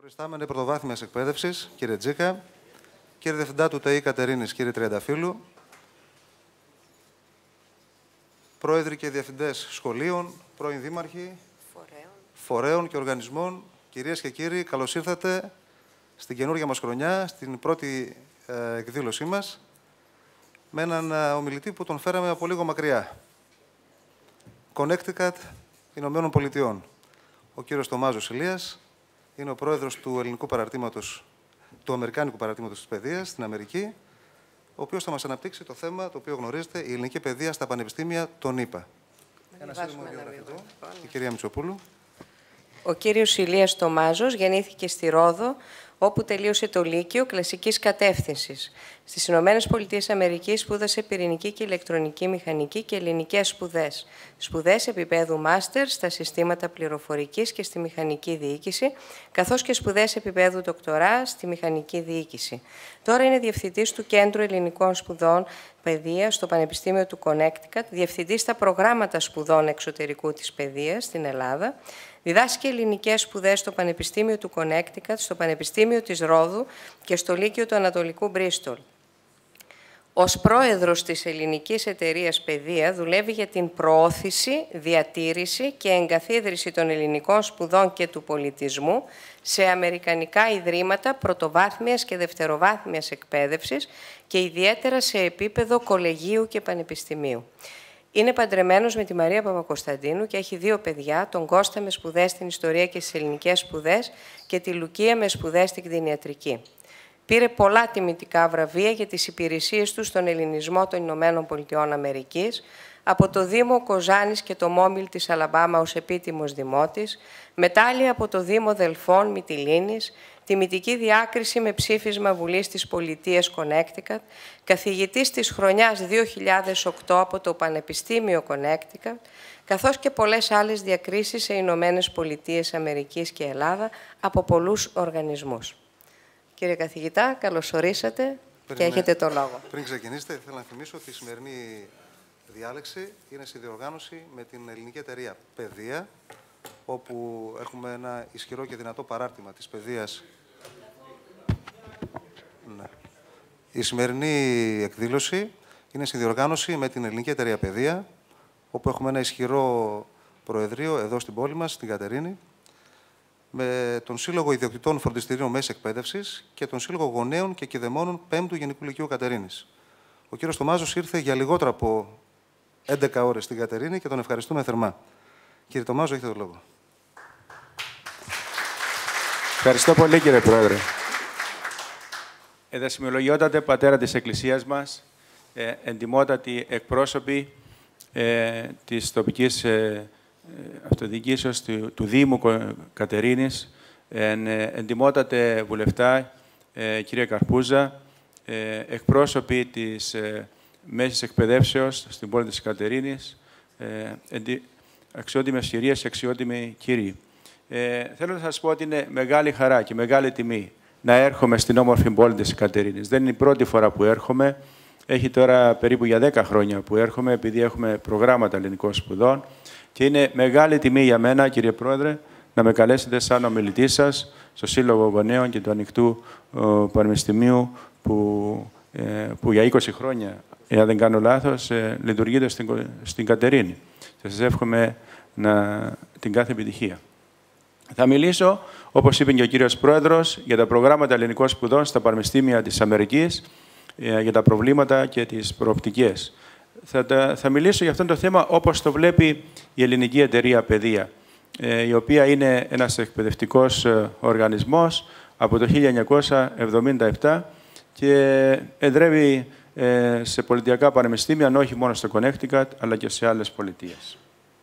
Προϊστάμενε πρωτοβάθμιας εκπαίδευσης, κύριε Τζίκα, κύριε Διευθυντά του ΤΕΙ Κατερίνης, κύριε Τριανταφύλου, πρόεδροι και διευθυντές σχολείων, πρώην δήμαρχοι, φορέων και οργανισμών, κυρίες και κύριοι, καλώς ήρθατε στην καινούργια μας χρονιά, στην πρώτη εκδήλωσή μας, με έναν ομιλητή που τον φέραμε από λίγο μακριά. Connecticut, Ηνωμένων Πολιτειών. Ο κύριος Τομάζος Ηλίας είναι ο πρόεδρος του Αμερικάνικου παραρτήματος της παιδείας στην Αμερική, ο οποίος θα μας αναπτύξει το θέμα το οποίο γνωρίζετε, η ελληνική παιδεία στα πανεπιστήμια των ΗΠΑ. Ένα σύντομο βιογραφικό, η κυρία Μητσοπούλου. Ο κύριος Ηλίας Τομάζος γεννήθηκε στη Ρόδο, όπου τελείωσε το Λύκειο κλασικής κατεύθυνσης. Στις Ηνωμένες Πολιτείες Αμερικής σπούδασε πυρηνική και ηλεκτρονική μηχανική και ελληνικές σπουδές. Σπουδές επίπεδου μάστερ στα συστήματα πληροφορικής και στη μηχανική διοίκηση, καθώς και σπουδές επίπεδου δοκτορά στη μηχανική διοίκηση. Τώρα είναι διευθυντής του Κέντρου Ελληνικών Σπουδών Παιδείας στο Πανεπιστήμιο του Connecticut, διευθυντής στα προγράμματα σπουδών εξωτερικού της παιδείας στην Ελλάδα. Διδάσκει ελληνικές σπουδές στο Πανεπιστήμιο του Connecticut, στο Πανεπιστήμιο της Ρόδου και στο Λύκειο του Ανατολικού Μπρίστολ. Ως πρόεδρος της Ελληνικής Εταιρείας Παιδεία δουλεύει για την προώθηση, διατήρηση και εγκαθίδρυση των ελληνικών σπουδών και του πολιτισμού σε αμερικανικά ιδρύματα πρωτοβάθμιας και δευτεροβάθμιας εκπαίδευσης και ιδιαίτερα σε επίπεδο κολεγίου και πανεπιστημίου. Είναι παντρεμένος με τη Μαρία Παπακοσταντίνου και έχει 2 παιδιά, τον Κώστα με σπουδές στην ιστορία και στις ελληνικές σπουδές και τη Λουκία με σπουδές στην κτηνιατρική. Πήρε πολλά τιμητικά βραβεία για τις υπηρεσίες του στον ελληνισμό των Ηνωμένων Πολιτειών Αμερικής, από το Δήμο Κοζάνης και το Μόμιλ της Αλαμπάμα ως επίτιμος δημότης, μετάλλια από το Δήμο Δελφών Μυτιλήνης, τιμητική διάκριση με ψήφισμα Βουλής της Πολιτείας Connecticut, καθηγητής της χρονιάς 2008 από το Πανεπιστήμιο Connecticut, καθώς και πολλές άλλες διακρίσεις σε Ηνωμένες Πολιτείες Αμερικής και Ελλάδα από πολλούς οργανισμούς. Κύριε καθηγητά, καλώς ορίσατε και έχετε το λόγο. Πριν ξεκινήσετε, θέλω να θυμίσω ότι η σημερινή διάλεξη είναι σε διοργάνωση με την Ελληνική Εταιρεία Παιδεία, όπου έχουμε ένα ισχυρό και δυνατό παράρτημα της παιδείας. Ναι. Η σημερινή εκδήλωση είναι στη διοργάνωση με την Ελληνική Εταιρεία Παιδεία, όπου έχουμε ένα ισχυρό προεδρείο εδώ στην πόλη μας, στην Κατερίνη, με τον Σύλλογο Ιδιοκτητών Φροντιστηρίων Μέσης Εκπαίδευσης και τον Σύλλογο Γονέων και Κηδεμόνων 5ου Γενικού Λυκείου Κατερίνης. Ο κύριος Τομάζος ήρθε για λιγότερα από 11 ώρες στην Κατερίνη και τον ευχαριστούμε θερμά. Κύριε Τομάζο, έχετε το λόγο. Ευχαριστώ πολύ, κύριε Πρόεδρε. Εδεσιμολογιότατε πατέρα της Εκκλησίας μας, εντιμότατοι εκπρόσωποι της τοπικής αυτοδιοικήσεως του Δήμου Κατερίνης, εντιμότατε βουλευτά, κύριε Καρπούζα, εκπρόσωποι της Μέσης Εκπαιδεύσεως στην πόλη της Κατερίνης, αξιότιμες κυρίες και αξιότιμοι κύριοι. Θέλω να σας πω ότι είναι μεγάλη χαρά και μεγάλη τιμή να έρχομαι στην όμορφη πόλη της Κατερίνης. Δεν είναι η πρώτη φορά που έρχομαι. Έχει τώρα περίπου για 10 χρόνια που έρχομαι, επειδή έχουμε προγράμματα ελληνικών σπουδών. Και είναι μεγάλη τιμή για μένα, κύριε Πρόεδρε, να με καλέσετε σαν ομιλητή σας στο Σύλλογο Γονέων και του Ανοιχτού Πανεπιστημίου που για 20 χρόνια, εάν δεν κάνω λάθος, λειτουργείται στην Κατερίνη. Και σας εύχομαι την κάθε επιτυχία. Θα μιλήσω, όπως είπε και ο κύριος Πρόεδρος, για τα προγράμματα ελληνικών σπουδών στα πανεπιστήμια της Αμερικής, για τα προβλήματα και τις προοπτικές. Θα μιλήσω για αυτό το θέμα όπως το βλέπει η Ελληνική Εταιρεία Παιδεία, η οποία είναι ένας εκπαιδευτικός οργανισμός από το 1977 και εδρεύει σε πολιτιακά πανεπιστήμια, όχι μόνο στο Connecticut, αλλά και σε άλλες πολιτείες.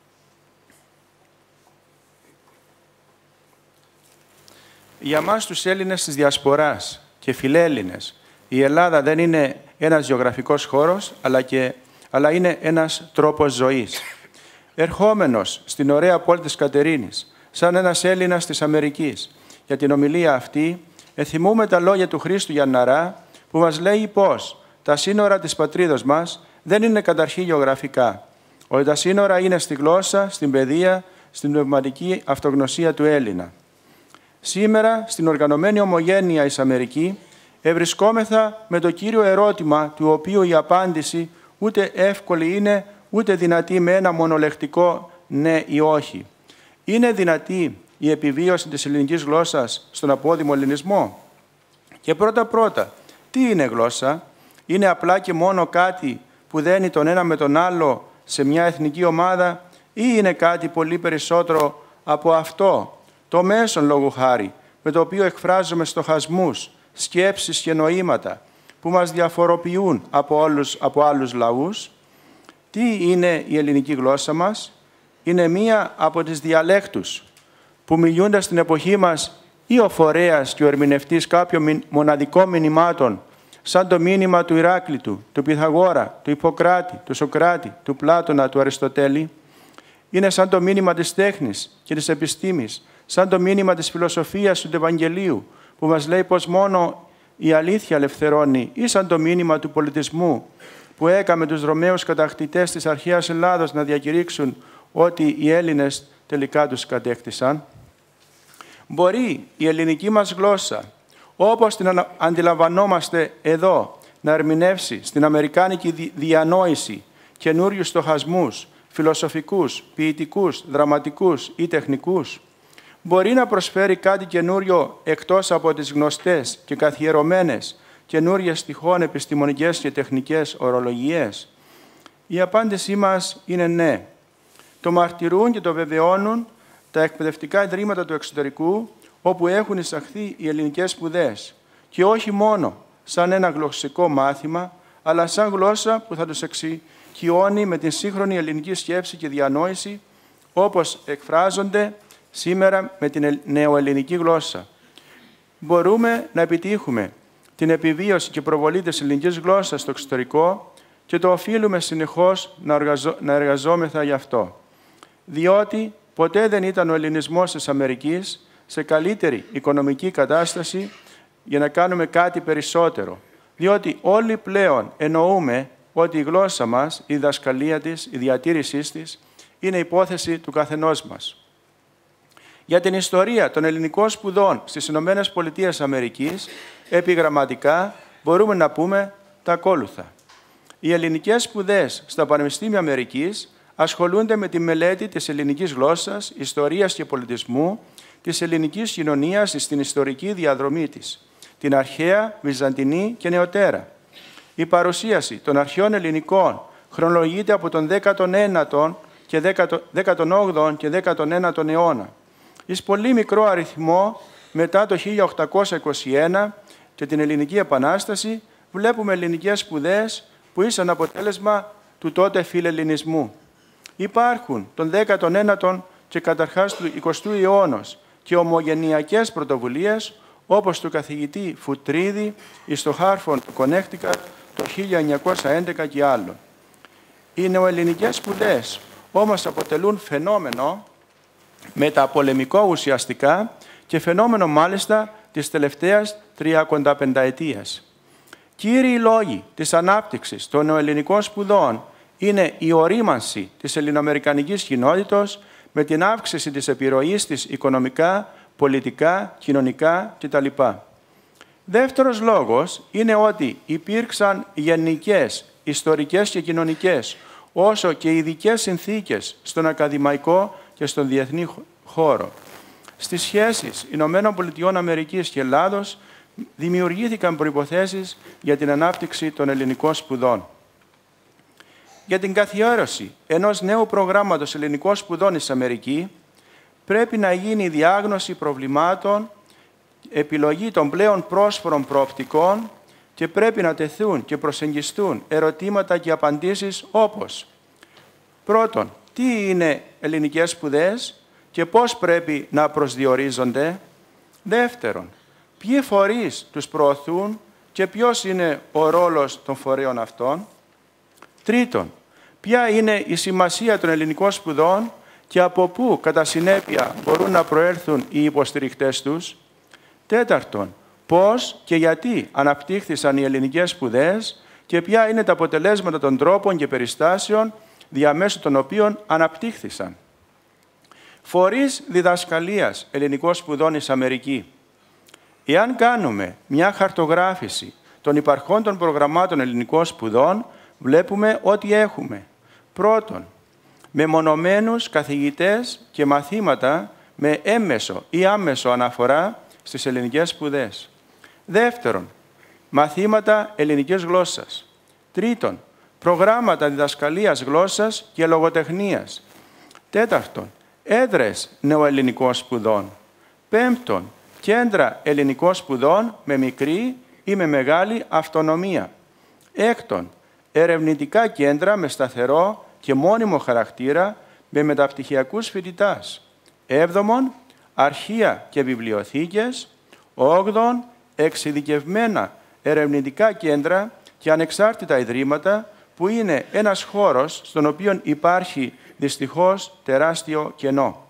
Για μας τους Έλληνες της Διασποράς και φιλέλληνες, η Ελλάδα δεν είναι ένας γεωγραφικός χώρος, αλλά είναι ένας τρόπος ζωής. Ερχόμενος στην ωραία πόλη της Κατερίνης, σαν ένας Έλληνας της Αμερικής, για την ομιλία αυτή, εθυμούμε τα λόγια του Χρήστου Γιανναρά, που μας λέει πως τα σύνορα της πατρίδος μας δεν είναι καταρχήν γεωγραφικά, ότι τα σύνορα είναι στη γλώσσα, στην παιδεία, στην πνευματική αυτογνωσία του Έλληνα. Σήμερα, στην οργανωμένη ομογένεια εις Αμερική, ευρισκόμεθα με το κύριο ερώτημα, του οποίου η απάντηση ούτε εύκολη είναι, ούτε δυνατή με ένα μονολεκτικό ναι ή όχι. Είναι δυνατή η επιβίωση της ελληνικής γλώσσας στον απόδημο ελληνισμό? Και πρώτα-πρώτα, τι είναι γλώσσα? Είναι απλά και μόνο κάτι που δένει τον ένα με τον άλλο σε μια εθνική ομάδα, ή είναι κάτι πολύ περισσότερο από αυτό, το μέσον λόγου χάρη, με το οποίο εκφράζουμε στοχασμούς, σκέψεις και νοήματα που μας διαφοροποιούν από άλλους λαούς? Τι είναι η ελληνική γλώσσα μας? Είναι μία από τις διαλέκτους που μιλούνται στην εποχή μας ή ο φορέας και ο ερμηνευτής κάποιων μοναδικών μηνυμάτων, σαν το μήνυμα του Ηράκλειτου, του Πυθαγόρα, του Ιπποκράτη, του Σοκράτη, του Πλάτωνα, του Αριστοτέλη. Είναι σαν το μήνυμα της τέχνης και της επιστήμης, σαν το μήνυμα της φιλοσοφίας του Ευαγγελίου, που μας λέει πως μόνο η αλήθεια ελευθερώνει, ή σαν το μήνυμα του πολιτισμού, που έκαμε τους Ρωμαίους κατακτητές της αρχαίας Ελλάδος να διακηρύξουν ότι οι Έλληνες τελικά τους κατέκτησαν. Μπορεί η ελληνική μας γλώσσα, όπως την αντιλαμβανόμαστε εδώ, να ερμηνεύσει στην αμερικάνικη διανόηση καινούριους στοχασμούς, φιλοσοφικούς, ποιητικούς, δραματικούς ή τεχνικούς? Μπορεί να προσφέρει κάτι καινούριο εκτός από τις γνωστές και καθιερωμένες καινούριες τυχόν επιστημονικές και τεχνικές ορολογίες? Η απάντησή μας είναι ναι. Το μαρτυρούν και το βεβαιώνουν τα εκπαιδευτικά ιδρύματα του εξωτερικού, όπου έχουν εισαχθεί οι ελληνικές σπουδές, και όχι μόνο σαν ένα γλωσσικό μάθημα, αλλά σαν γλώσσα που θα τους εξοικειώνει με την σύγχρονη ελληνική σκέψη και διανόηση, όπως εκφράζονται σήμερα με την νεοελληνική γλώσσα. Μπορούμε να επιτύχουμε την επιβίωση και προβολή της ελληνικής γλώσσας στο εξωτερικό και το οφείλουμε συνεχώς να εργαζόμεθα γι' αυτό. Διότι ποτέ δεν ήταν ο ελληνισμός της Αμερικής σε καλύτερη οικονομική κατάσταση για να κάνουμε κάτι περισσότερο. Διότι όλοι πλέον εννοούμε ότι η γλώσσα μας, η διδασκαλία της, η διατήρησή της, είναι υπόθεση του καθενός μας. Για την ιστορία των ελληνικών σπουδών στις Ηνωμένες Πολιτείες Αμερικής, επιγραμματικά μπορούμε να πούμε τα ακόλουθα. Οι ελληνικές σπουδές στα Πανεπιστήμια Αμερικής ασχολούνται με τη μελέτη της ελληνικής γλώσσας, ιστορίας και πολιτισμού, της ελληνικής κοινωνίας στην ιστορική διαδρομή της, την αρχαία, βυζαντινή και νεωτέρα. Η παρουσίαση των αρχαίων ελληνικών χρονολογείται από τον 19ο και 18ο και 19ο αιώνα. Εις πολύ μικρό αριθμό, μετά το 1821 και την Ελληνική Επανάσταση, βλέπουμε ελληνικές σπουδές που ήσαν αποτέλεσμα του τότε φιλελληνισμού. Υπάρχουν τον 19ο και καταρχάς του 20ου αιώνος και ομογενειακές πρωτοβουλίες, όπως του καθηγητή Φουτρίδη εις το Χάρφον του Κονέκτικατ το 1911 και άλλων. Οι νεοελληνικές σπουδές όμως αποτελούν φαινόμενο μεταπολεμικό ουσιαστικά και φαινόμενο μάλιστα της τελευταίας 35ετίας. Κύριοι λόγοι της ανάπτυξης των νεοελληνικών σπουδών είναι η ορίμανση της ελληνοαμερικανικής κοινότητας με την αύξηση της επιρροής της οικονομικά, πολιτικά, κοινωνικά κτλ. Δεύτερος λόγος είναι ότι υπήρξαν γενικές, ιστορικές και κοινωνικές, όσο και ειδικές συνθήκες στον ακαδημαϊκό και στον διεθνή χώρο. Στις σχέσεις ΗΠΑ και Ελλάδος δημιουργήθηκαν προϋποθέσεις για την ανάπτυξη των ελληνικών σπουδών. Για την καθιέρωση ενός νέου προγράμματος ελληνικών σπουδών στην Αμερική, πρέπει να γίνει η διάγνωση προβλημάτων, επιλογή των πλέον πρόσφορων προοπτικών και πρέπει να τεθούν και προσεγγιστούν ερωτήματα και απαντήσεις όπως: πρώτον, τι είναι ελληνικές σπουδές και πώς πρέπει να προσδιορίζονται? Δεύτερον, ποιοι φορείς τους προωθούν και ποιος είναι ο ρόλος των φορέων αυτών? Τρίτον, ποια είναι η σημασία των ελληνικών σπουδών και από πού κατά συνέπεια μπορούν να προέλθουν οι υποστηρικτές τους? Τέταρτον, πώς και γιατί αναπτύχθησαν οι ελληνικές σπουδές και ποια είναι τα αποτελέσματα των τρόπων και περιστάσεων διαμέσου των οποίων αναπτύχθησαν. Φορείς διδασκαλίας ελληνικών σπουδών εις Αμερική. Εάν κάνουμε μια χαρτογράφηση των υπαρχόντων προγραμμάτων ελληνικών σπουδών, βλέπουμε ότι έχουμε. Πρώτον, μεμονωμένους καθηγητές και μαθήματα με έμμεσο ή άμμεσο αναφορά στις ελληνικές σπουδές. Δεύτερον, μαθήματα ελληνικής γλώσσας. Τρίτον, προγράμματα διδασκαλίας γλώσσας και λογοτεχνίας. Τέταρτον, έδρες νεοελληνικών σπουδών. Πέμπτον, κέντρα ελληνικών σπουδών με μικρή ή με μεγάλη αυτονομία. Έκτον, ερευνητικά κέντρα με σταθερό και μόνιμο χαρακτήρα με μεταπτυχιακούς φοιτητάς. Έβδομον, αρχεία και βιβλιοθήκες. Όγδον, εξειδικευμένα ερευνητικά κέντρα και ανεξάρτητα ιδρύματα, που είναι ένας χώρος στον οποίο υπάρχει δυστυχώς τεράστιο κενό.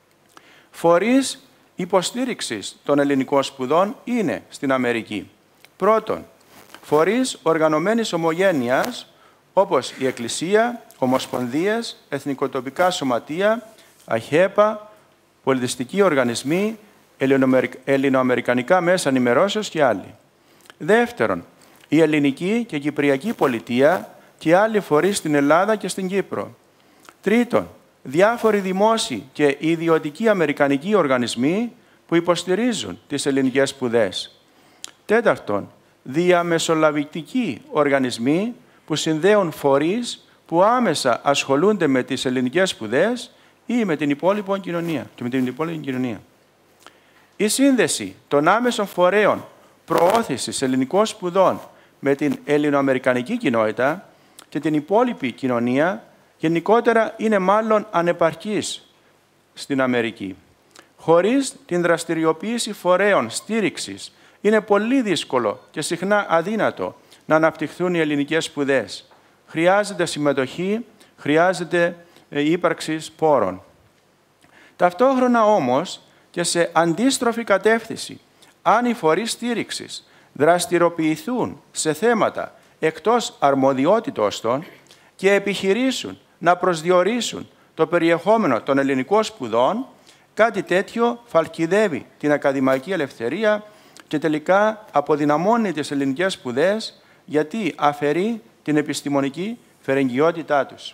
Φορείς υποστήριξης των ελληνικών σπουδών είναι στην Αμερική. Πρώτον, φορείς οργανωμένης ομογένειας, όπως η Εκκλησία, ομοσπονδίες, εθνικοτοπικά σωματεία, ΑΧΕΠΑ, πολιτιστικοί οργανισμοί, ελληνοαμερικανικά μέσα ενημερώσεως και άλλοι. Δεύτερον, η ελληνική και κυπριακή πολιτεία και άλλοι φορείς στην Ελλάδα και στην Κύπρο. Τρίτον, διάφοροι δημόσιοι και ιδιωτικοί αμερικανικοί οργανισμοί που υποστηρίζουν τις ελληνικές σπουδές. Τέταρτον, διαμεσολαβητικοί οργανισμοί που συνδέουν φορείς που άμεσα ασχολούνται με τις ελληνικές σπουδές ή με την υπόλοιπη κοινωνία. Η σύνδεση των άμεσων φορέων προώθησης ελληνικών σπουδών με την ελληνοαμερικανική κοινότητα και την υπόλοιπη κοινωνία γενικότερα είναι μάλλον ανεπαρκής στην Αμερική. Χωρίς την δραστηριοποίηση φορέων στήριξης είναι πολύ δύσκολο και συχνά αδύνατο να αναπτυχθούν οι ελληνικές σπουδές. Χρειάζεται συμμετοχή, χρειάζεται ύπαρξη πόρων. Ταυτόχρονα όμως και σε αντίστροφη κατεύθυνση, αν οι φορείς στήριξης δραστηριοποιηθούν σε θέματα εκτός αρμοδιότητος των και επιχειρήσουν να προσδιορίσουν το περιεχόμενο των ελληνικών σπουδών, κάτι τέτοιο φαλκιδεύει την ακαδημαϊκή ελευθερία και τελικά αποδυναμώνει τις ελληνικές σπουδές, γιατί αφαιρεί την επιστημονική φερεγγιότητά τους.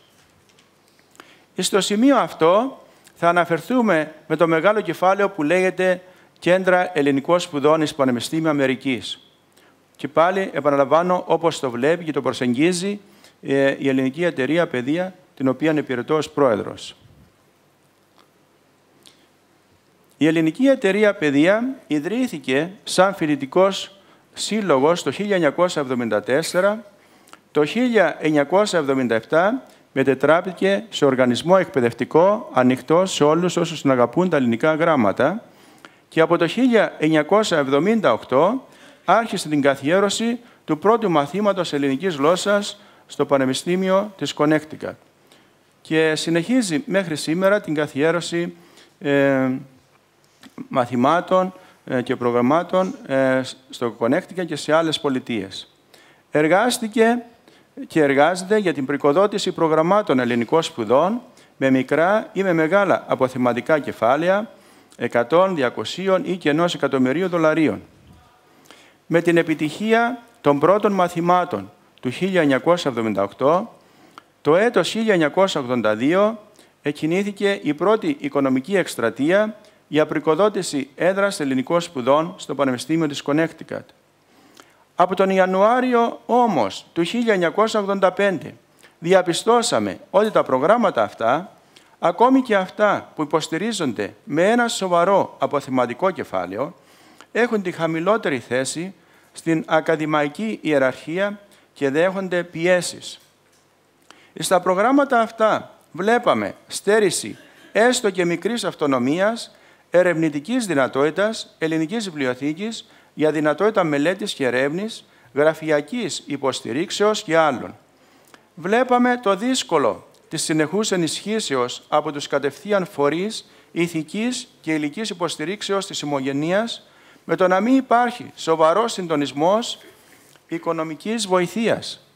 Στο σημείο αυτό θα αναφερθούμε με το μεγάλο κεφάλαιο που λέγεται «Κέντρα ελληνικών σπουδών εις Πανεπιστήμιο Αμερικής». Και πάλι επαναλαμβάνω, όπως το βλέπει και το προσεγγίζει η Ελληνική Εταιρεία Παιδεία, την οποία υπηρετώ ως πρόεδρος. Η Ελληνική Εταιρεία Παιδεία ιδρύθηκε σαν φοιτητικός σύλλογος το 1974. Το 1977 μετετράπηκε σε οργανισμό εκπαιδευτικό ανοιχτό σε όλους όσους αγαπούν τα ελληνικά γράμματα και από το 1978 άρχισε την καθιέρωση του πρώτου μαθήματος ελληνικής γλώσσας στο Πανεπιστήμιο της Connecticut και συνεχίζει μέχρι σήμερα την καθιέρωση μαθημάτων και προγραμμάτων στο Connecticut και σε άλλες πολιτείες. Εργάστηκε και εργάζεται για την πρικοδότηση προγραμμάτων ελληνικών σπουδών με μικρά ή με μεγάλα αποθεματικά κεφάλαια 100, 200 ή και $1.000.000. Με την επιτυχία των πρώτων μαθημάτων του 1978, το έτος 1982 εκκινήθηκε η πρώτη οικονομική εκστρατεία για πρικοδότηση έδρας ελληνικών σπουδών στο Πανεπιστήμιο της Connecticut. Από τον Ιανουάριο όμως του 1985 διαπιστώσαμε ότι τα προγράμματα αυτά, ακόμη και αυτά που υποστηρίζονται με ένα σοβαρό αποθεματικό κεφάλαιο, έχουν τη χαμηλότερη θέση στην ακαδημαϊκή ιεραρχία και δέχονται πιέσεις. Στα προγράμματα αυτά βλέπαμε στέρηση έστω και μικρής αυτονομίας, ερευνητικής δυνατότητας, ελληνικής βιβλιοθήκης για δυνατότητα μελέτης και ερεύνης, γραφειακής υποστηρίξεως και άλλων. Βλέπαμε το δύσκολο της συνεχούς ενισχύσεως από τους κατευθείαν φορείς ηθικής και υλικής υποστηρίξεως της ομογενείας, με το να μην υπάρχει σοβαρός συντονισμός οικονομικής βοηθείας.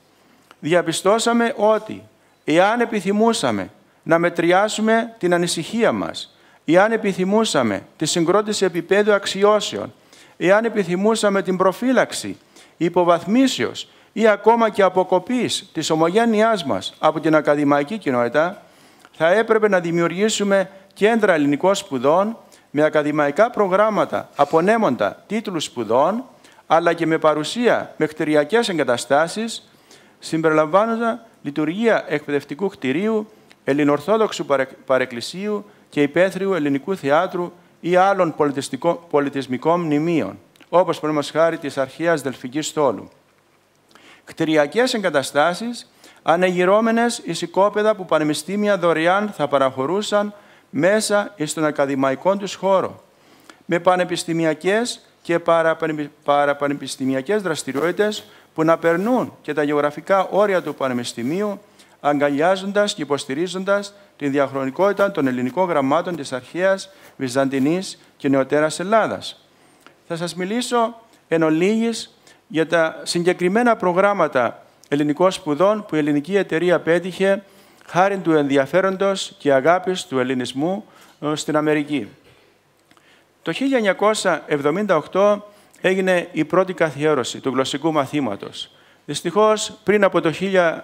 Διαπιστώσαμε ότι, εάν επιθυμούσαμε να μετριάσουμε την ανησυχία μας εάν επιθυμούσαμε τη συγκρότηση επίπεδου αξιώσεων, εάν επιθυμούσαμε την προφύλαξη, υποβαθμίσεως ή ακόμα και αποκοπής της ομογένειάς μας από την ακαδημαϊκή κοινότητα, θα έπρεπε να δημιουργήσουμε κέντρα ελληνικών σπουδών με ακαδημαϊκά προγράμματα, απονέμοντα τίτλους σπουδών, αλλά και με παρουσία με κτηριακές εγκαταστάσεις, συμπεριλαμβάνοντα λειτουργία εκπαιδευτικού κτηρίου, ελληνοορθόδοξου παρεκκλησίου και υπαίθριου ελληνικού θεάτρου ή άλλων πολιτισμικών μνημείων, όπως παραδείγματος χάρη της αρχαίας Δελφικής Στόλου. Κτηριακές εγκαταστάσεις ανεγυρώμενες εις οικόπεδα που πανεπιστήμια δωρεάν θα παραχωρούσαν μέσα στον ακαδημαϊκό τους χώρο, με πανεπιστημιακές και παραπανεπιστημιακές δραστηριότητες που να περνούν και τα γεωγραφικά όρια του πανεπιστημίου, αγκαλιάζοντας και υποστηρίζοντας τη διαχρονικότητα των ελληνικών γραμμάτων της αρχαίας Βυζαντινής και νεωτέρας Ελλάδας. Θα σας μιλήσω εν ολίγης για τα συγκεκριμένα προγράμματα ελληνικών σπουδών που η ελληνική εταιρεία πέτυχε χάρη του ενδιαφέροντος και αγάπης του ελληνισμού στην Αμερική. Το 1978 έγινε η πρώτη καθιέρωση του γλωσσικού μαθήματος. Δυστυχώς, πριν από το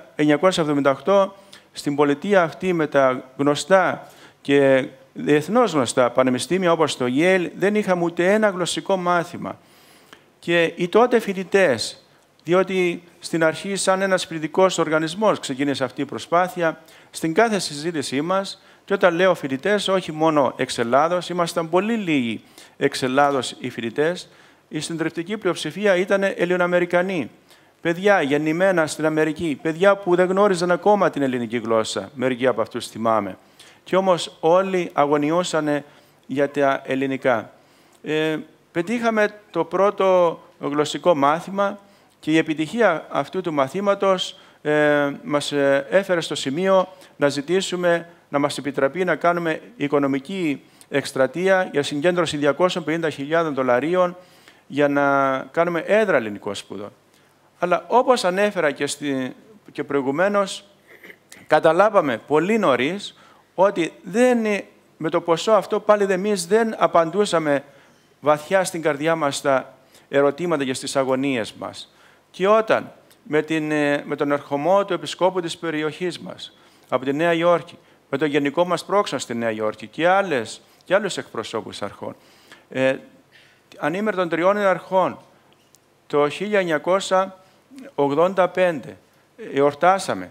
1978, στην πολιτεία αυτή με τα γνωστά και διεθνώς γνωστά πανεπιστήμια όπως το Yale, δεν είχαμε ούτε ένα γλωσσικό μάθημα. Και οι τότε φοιτητές, διότι στην αρχή σαν ένας φοιτητικός οργανισμός ξεκίνησε αυτή η προσπάθεια, στην κάθε συζήτησή μας, και όταν λέω φοιτητές, όχι μόνο εξ Ελλάδος, ήμασταν πολύ λίγοι εξ Ελλάδος οι φοιτητές, η συντριπτική πλειοψηφία ήταν Ελληνοαμερικανοί. Παιδιά γεννημένα στην Αμερική, παιδιά που δεν γνώριζαν ακόμα την ελληνική γλώσσα, μερικοί από αυτούς θυμάμαι. Και όμως όλοι αγωνιώσανε για τα ελληνικά. Πετύχαμε το πρώτο γλωσσικό μάθημα και η επιτυχία αυτού του μαθήματος μας έφερε στο σημείο να ζητήσουμε να μας επιτραπεί να κάνουμε οικονομική εκστρατεία για συγκέντρωση $250,000 για να κάνουμε έδρα ελληνικών σπουδών. Αλλά όπως ανέφερα και προηγουμένως, καταλάβαμε πολύ νωρίς ότι με το ποσό αυτό πάλι εμείς δεν απαντούσαμε βαθιά στην καρδιά μας στα ερωτήματα και στις αγωνίες μας. Και όταν με τον ερχομό του επισκόπου της περιοχής μας, από τη Νέα Υόρκη, με τον γενικό μας πρόξενο στη Νέα Υόρκη και άλλους εκπροσώπους αρχών, ανήμερα των 3 αρχών, το 1985 εορτάσαμε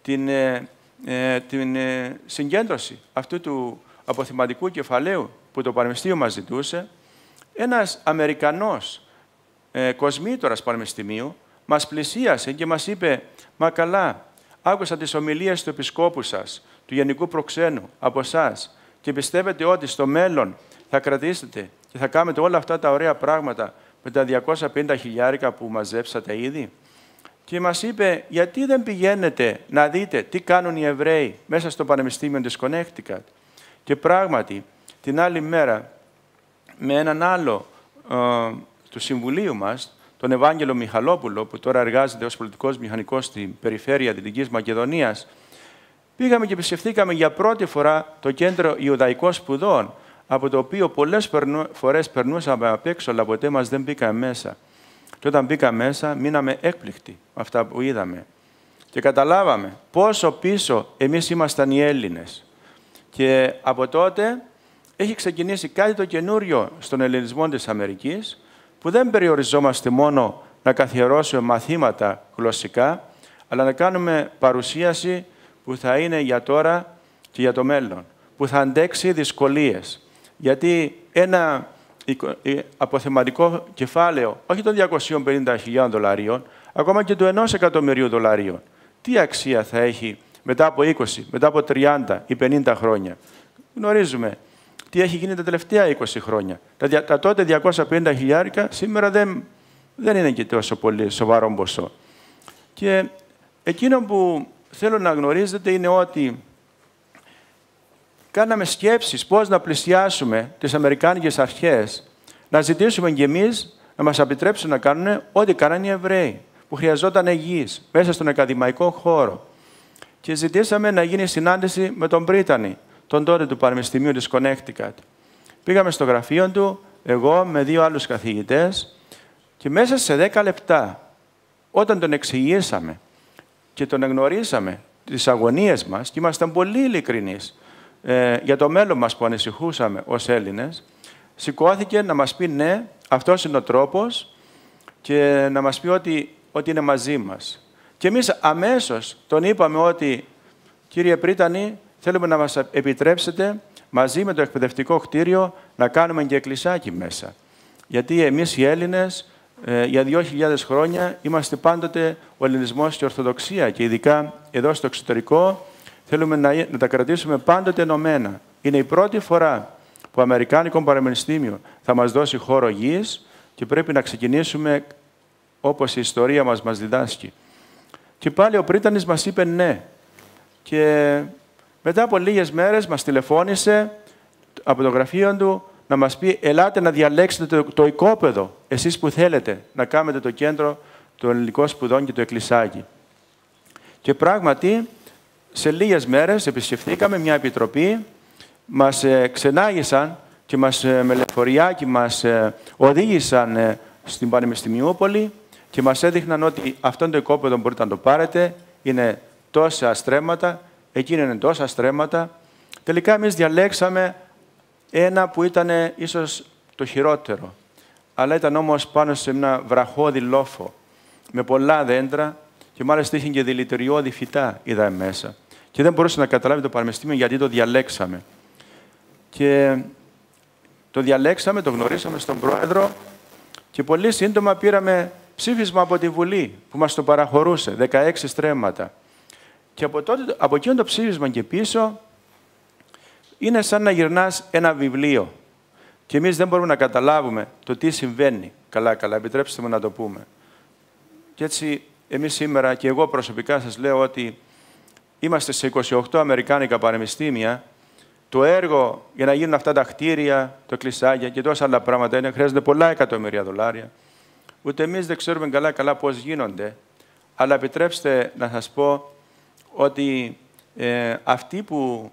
την συγκέντρωση αυτού του αποθεματικού κεφαλαίου που το Πανεπιστήμιο μας ζητούσε. Ένας Αμερικανός κοσμήτορας πανεπιστημίου μας πλησίασε και μας είπε «Μα καλά, άκουσα τις ομιλίες του επισκόπου σας, του Γενικού Προξένου, από εσάς και πιστεύετε ότι στο μέλλον θα κρατήσετε και θα κάνετε όλα αυτά τα ωραία πράγματα με τα $250,000 που μαζέψατε ήδη?» Και μας είπε «Γιατί δεν πηγαίνετε να δείτε τι κάνουν οι Εβραίοι μέσα στο Πανεπιστήμιο της Connecticut?» Και πράγματι, την άλλη μέρα, με έναν άλλο του Συμβουλίου μας, τον Ευάγγελο Μιχαλόπουλο, που τώρα εργάζεται ως πολιτικός μηχανικός στην περιφέρεια Δυτικής Μακεδονίας, πήγαμε και επισκεφθήκαμε για πρώτη φορά το Κέντρο Ιουδαϊκών Σπουδών, από το οποίο πολλές φορές περνούσαμε απ' έξω, αλλά ποτέ μας δεν μπήκαμε μέσα. Και όταν μπήκαμε μέσα, μείναμε έκπληκτοι με αυτά που είδαμε. Και καταλάβαμε πόσο πίσω εμείς ήμασταν οι Έλληνες. Και από τότε έχει ξεκινήσει κάτι το καινούριο στον ελληνισμό της Αμερικής, που δεν περιοριζόμαστε μόνο να καθιερώσουμε μαθήματα γλωσσικά, αλλά να κάνουμε παρουσίαση που θα είναι για τώρα και για το μέλλον, που θα αντέξει δυσκολίες. Γιατί ένα αποθεματικό κεφάλαιο, όχι των $250,000, ακόμα και του $1.000.000, τι αξία θα έχει μετά από 20, μετά από 30 ή 50 χρόνια. Γνωρίζουμε τι έχει γίνει τα τελευταία 20 χρόνια. Τα τότε $250,000 σήμερα δεν είναι και τόσο πολύ σοβαρό ποσό. Και εκείνο που θέλω να γνωρίζετε είναι ότι κάναμε σκέψεις πώς να πλησιάσουμε τις αμερικάνικες αρχές, να ζητήσουμε κι εμείς να μας επιτρέψουν να κάνουν ό,τι κάνανε οι Εβραίοι, που χρειαζόταν γης μέσα στον ακαδημαϊκό χώρο. Και ζητήσαμε να γίνει συνάντηση με τον Πρίτανη, τον τότε του Πανεπιστημίου της Connecticut. Πήγαμε στο γραφείο του, εγώ με 2 άλλους καθηγητές, και μέσα σε 10 λεπτά, όταν τον εξηγήσαμε και τον εγνωρίσαμε τις αγωνίες μας και ήμασταν πολύ ειλικρινείς για το μέλλον μας που ανησυχούσαμε ως Έλληνες, σηκώθηκε να μας πει ναι, αυτός είναι ο τρόπος και να μας πει ότι είναι μαζί μας. Και εμείς αμέσως τον είπαμε ότι «Κύριε Πρίτανη, θέλουμε να μας επιτρέψετε μαζί με το εκπαιδευτικό κτίριο να κάνουμε και εκκλησάκι μέσα». Γιατί εμείς οι Έλληνες για 2.000 χρόνια είμαστε πάντοτε ο ελληνισμός και η Ορθοδοξία και ειδικά εδώ στο εξωτερικό θέλουμε να τα κρατήσουμε πάντοτε ενωμένα. Είναι η πρώτη φορά που το Αμερικάνικο Πανεπιστήμιο θα μας δώσει χώρο γης και πρέπει να ξεκινήσουμε όπως η ιστορία μας διδάσκει. Και πάλι ο Πρίτανης μας είπε ναι. Και μετά από λίγες μέρες μας τηλεφώνησε από το γραφείο του να μας πει «Ελάτε να διαλέξετε το οικόπεδο, εσείς που θέλετε, να κάνετε το κέντρο των ελληνικών σπουδών και το εκκλησάκι». Και πράγματι, σε λίγες μέρες επισκεφθήκαμε μια επιτροπή, μας ξενάγησαν και με λεωφοριάκι μας οδήγησαν στην Πανεπιστημιούπολη και μας έδειχναν ότι αυτό το οικόπεδο μπορείτε να το πάρετε, είναι τόσα στρέμματα, εκείνο είναι τόσα στρέμματα. Τελικά εμείς διαλέξαμε ένα που ήταν ίσως το χειρότερο, αλλά ήταν όμως πάνω σε ένα βραχώδη λόφο, με πολλά δέντρα και μάλιστα είχε και δηλητηριώδη φυτά, είδαμε μέσα. Και δεν μπορούσε να καταλάβει το Πανεπιστήμιο γιατί το διαλέξαμε. Και το διαλέξαμε, το γνωρίσαμε στον Πρόεδρο και πολύ σύντομα πήραμε ψήφισμα από τη Βουλή που μας το παραχωρούσε, 16 στρέμματα. Και από εκείνο το ψήφισμα και πίσω είναι σαν να γυρνάς ένα βιβλίο. Και εμείς δεν μπορούμε να καταλάβουμε το τι συμβαίνει. Καλά, επιτρέψτε μου να το πούμε. Και έτσι εμείς σήμερα και εγώ προσωπικά σας λέω ότι είμαστε σε 28 αμερικάνικα πανεπιστήμια. Το έργο για να γίνουν αυτά τα κτίρια, το εκκλησάκια και τόσα άλλα πράγματα χρειάζονται πολλά εκατομμύρια δολάρια. Ούτε εμείς δεν ξέρουμε καλά πώς γίνονται. Αλλά επιτρέψτε να σας πω ότι αυτοί που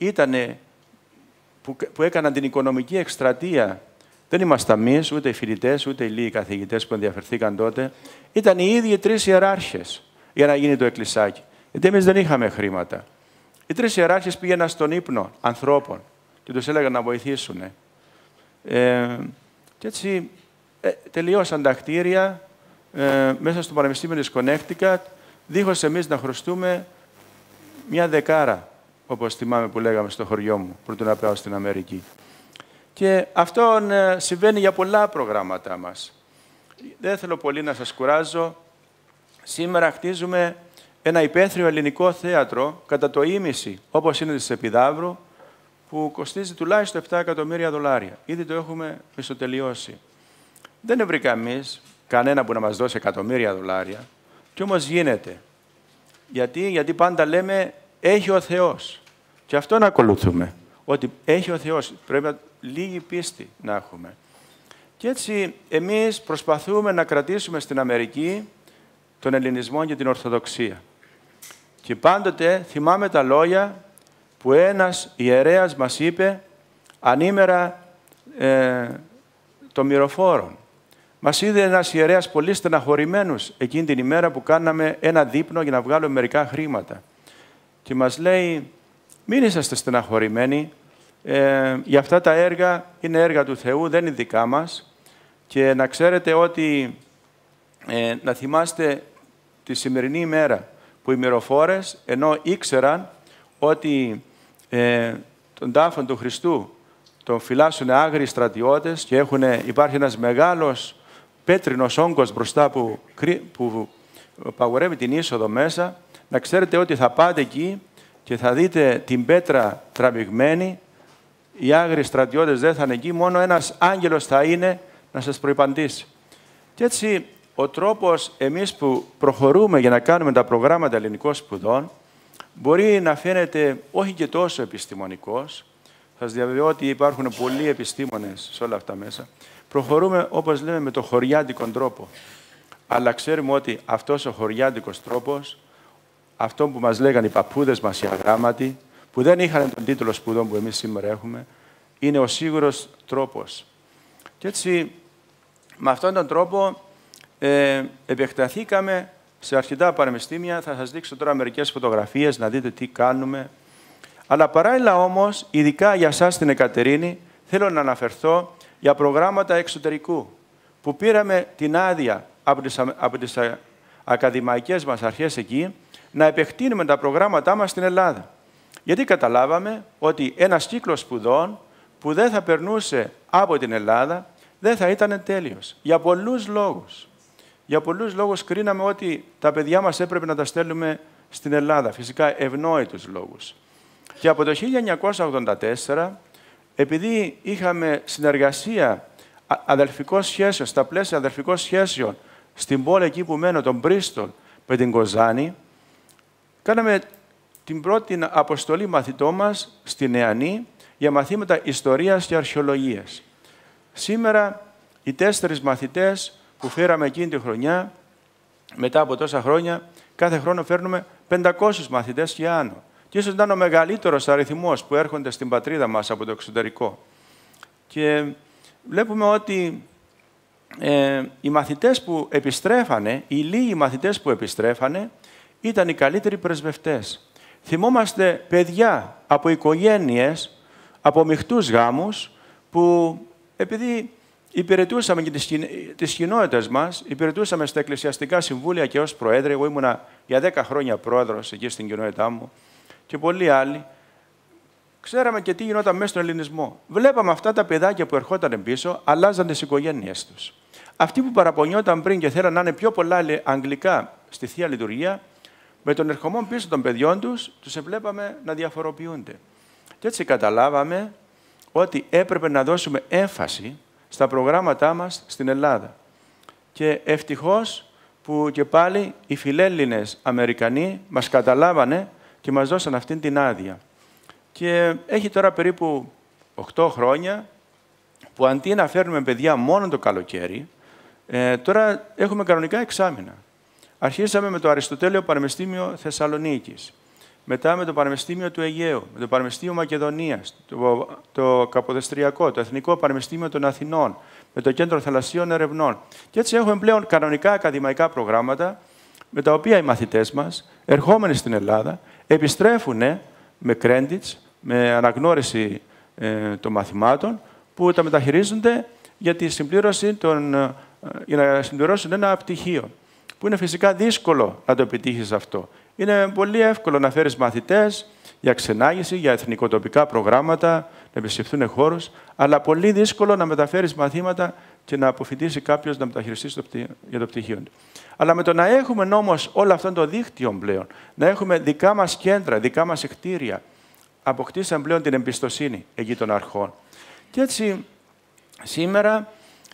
έκαναν την οικονομική εκστρατεία, δεν ήμασταν εμείς, ούτε οι φοιτητές, ούτε οι λίγοι καθηγητές που ενδιαφερθήκαν τότε, ήταν οι ίδιοι 3 ιεράρχες για να γίνει το εκκλησάκι. Γιατί εμείς δεν είχαμε χρήματα. Οι 3 ιεράρχες πήγαιναν στον ύπνο ανθρώπων και τους έλεγαν να βοηθήσουν. Και έτσι τελειώσαν τα κτίρια μέσα στο Πανεπιστήμιο της Connecticut, δίχως εμείς να χρωστούμε 10, όπως θυμάμαι που λέγαμε στο χωριό μου, πρωτού να πάω στην Αμερική. Και αυτό συμβαίνει για πολλά προγράμματα μας. Δεν θέλω πολύ να σας κουράζω. Σήμερα χτίζουμε ένα υπαίθριο ελληνικό θέατρο κατά το ίμιση, όπως είναι της Επιδαύρου, που κοστίζει τουλάχιστον 7 εκατομμύρια δολάρια. Ήδη το έχουμε μισοτελειώσει. Δεν βρήκα εμείς κανένα που να μας δώσει εκατομμύρια δολάρια, και όμως γίνεται. Γιατί πάντα λέμε έχει ο Θεός. Και αυτό να ακολουθούμε. Ότι έχει ο Θεός. Πρέπει λίγη πίστη να έχουμε. Και έτσι εμείς προσπαθούμε να κρατήσουμε στην Αμερική τον ελληνισμό και την Ορθοδοξία. Και πάντοτε θυμάμαι τα λόγια που ένας ιερέας μας είπε ανήμερα των μυροφόρων. Μας είδε ένας ιερέας πολύ στεναχωρημένος εκείνη την ημέρα που κάναμε ένα δείπνο για να βγάλουμε μερικά χρήματα. Και μας λέει, μην είσαστε στεναχωρημένοι, για αυτά τα έργα είναι έργα του Θεού, δεν είναι δικά μας. Και να ξέρετε ότι, να θυμάστε τη σημερινή ημέρα που οι μυροφόρες, ενώ ήξεραν ότι τον τάφον του Χριστού τον φυλάσσουν άγριοι στρατιώτες και υπάρχει ένας μεγάλος πέτρινος όγκος μπροστά που παγορεύει την είσοδο μέσα, να ξέρετε ότι θα πάτε εκεί και θα δείτε την πέτρα τραβηγμένη, οι άγριοι στρατιώτες δεν θα είναι εκεί, μόνο ένας άγγελος θα είναι να σας προϋπαντήσει. Και έτσι ο τρόπος εμείς που προχωρούμε για να κάνουμε τα προγράμματα ελληνικών σπουδών μπορεί να φαίνεται όχι και τόσο επιστημονικός. Σας διαβεβαιώ ότι υπάρχουν πολλοί επιστήμονες σε όλα αυτά μέσα. Προχωρούμε, όπως λέμε, με το χωριάτικο τρόπο. Αλλά ξέρουμε ότι αυτός ο χωριάτικος τρόπος, αυτό που μας λέγανε οι παππούδες μας οι αγράμματοι, που δεν είχαν τον τίτλο σπουδών που εμείς σήμερα έχουμε, είναι ο σίγουρος τρόπος. Και έτσι, με αυτόν τον τρόπο, επεκταθήκαμε σε αρκετά πανεπιστήμια. Θα σας δείξω τώρα μερικές φωτογραφίες, να δείτε τι κάνουμε. Αλλά παράλληλα όμως, ειδικά για εσάς στην Εκατερίνη, θέλω να αναφερθώ για προγράμματα εξωτερικού, που πήραμε την άδεια από τις ακαδημαϊκές μας αρχές εκεί, να επεκτείνουμε τα προγράμματά μας στην Ελλάδα. Γιατί καταλάβαμε ότι ένας κύκλος σπουδών που δεν θα περνούσε από την Ελλάδα, δεν θα ήταν τέλειος. Για πολλούς λόγους. Για πολλούς λόγους κρίναμε ότι τα παιδιά μας έπρεπε να τα στέλνουμε στην Ελλάδα. Φυσικά ευνόητους λόγους. Και από το 1984, επειδή είχαμε συνεργασία αδελφικών σχέσεων, στα πλαίσια αδελφικών σχέσεων, στην πόλη εκεί που μένω, τον Μπρίστολ, με την Κοζάνη, κάναμε την πρώτη αποστολή μαθητών μας στη Νεανή για μαθήματα ιστορίας και αρχαιολογίας. Σήμερα, οι 4 μαθητές που φέραμε εκείνη τη χρονιά, μετά από τόσα χρόνια, κάθε χρόνο φέρνουμε 500 μαθητές και άνω. Και ίσως ήταν ο μεγαλύτερος αριθμός που έρχονται στην πατρίδα μας από το εξωτερικό. Και βλέπουμε ότι οι μαθητές που επιστρέφανε, οι λίγοι μαθητές που επιστρέφανε, ήταν οι καλύτεροι πρεσβευτές. Θυμόμαστε παιδιά από οικογένειες, από μειχτούς γάμους, που επειδή υπηρετούσαμε και τις κοινότητες μας, υπηρετούσαμε στα εκκλησιαστικά συμβούλια και ως προέδρε. Εγώ ήμουνα για 10 χρόνια πρόεδρος εκεί στην κοινότητά μου και πολλοί άλλοι. Ξέραμε και τι γινόταν μέσα στον ελληνισμό. Βλέπαμε αυτά τα παιδάκια που ερχόταν πίσω, αλλάζαν τις οικογένειες τους. Αυτοί που παραπονιόταν πριν και θέλαν να είναι πιο πολλά αγγλικά στη Θεία Λειτουργία, με τον ερχομό πίσω των παιδιών τους εβλέπαμε να διαφοροποιούνται. Και έτσι καταλάβαμε ότι έπρεπε να δώσουμε έμφαση στα προγράμματά μας στην Ελλάδα. Και ευτυχώς που και πάλι οι φιλέλληνες Αμερικανοί μας καταλάβανε και μας δώσαν αυτήν την άδεια. Και έχει τώρα περίπου 8 χρόνια που αντί να φέρνουμε παιδιά μόνο το καλοκαίρι, τώρα έχουμε κανονικά εξάμηνα. Αρχίσαμε με το Αριστοτέλειο Πανεπιστήμιο Θεσσαλονίκης, μετά με το Πανεπιστήμιο του Αιγαίου, με το Πανεπιστήμιο Μακεδονίας, το Καποδεστριακό, το Εθνικό Πανεπιστήμιο των Αθηνών, με το Κέντρο Θαλασσίων Ερευνών. Και έτσι έχουμε πλέον κανονικά ακαδημαϊκά προγράμματα, με τα οποία οι μαθητές μας, ερχόμενοι στην Ελλάδα, επιστρέφουν με credits, με αναγνώριση των μαθημάτων, που τα μεταχειρίζονται για τη συμπλήρωση για να συμπληρώσουν ένα πτυχίο. Που είναι φυσικά δύσκολο να το επιτύχεις αυτό. Είναι πολύ εύκολο να φέρεις μαθητές για ξενάγηση, για εθνικοτοπικά προγράμματα, να επισκεφθούν χώρους, αλλά πολύ δύσκολο να μεταφέρεις μαθήματα και να αποφοιτήσει κάποιος να μεταχειριστεί για το πτυχίο του. Αλλά με το να έχουμε όμως όλο αυτό το δίκτυο πλέον, να έχουμε δικά μας κέντρα, δικά μας κτίρια, αποκτήσαμε πλέον την εμπιστοσύνη εκεί των αρχών. Και έτσι σήμερα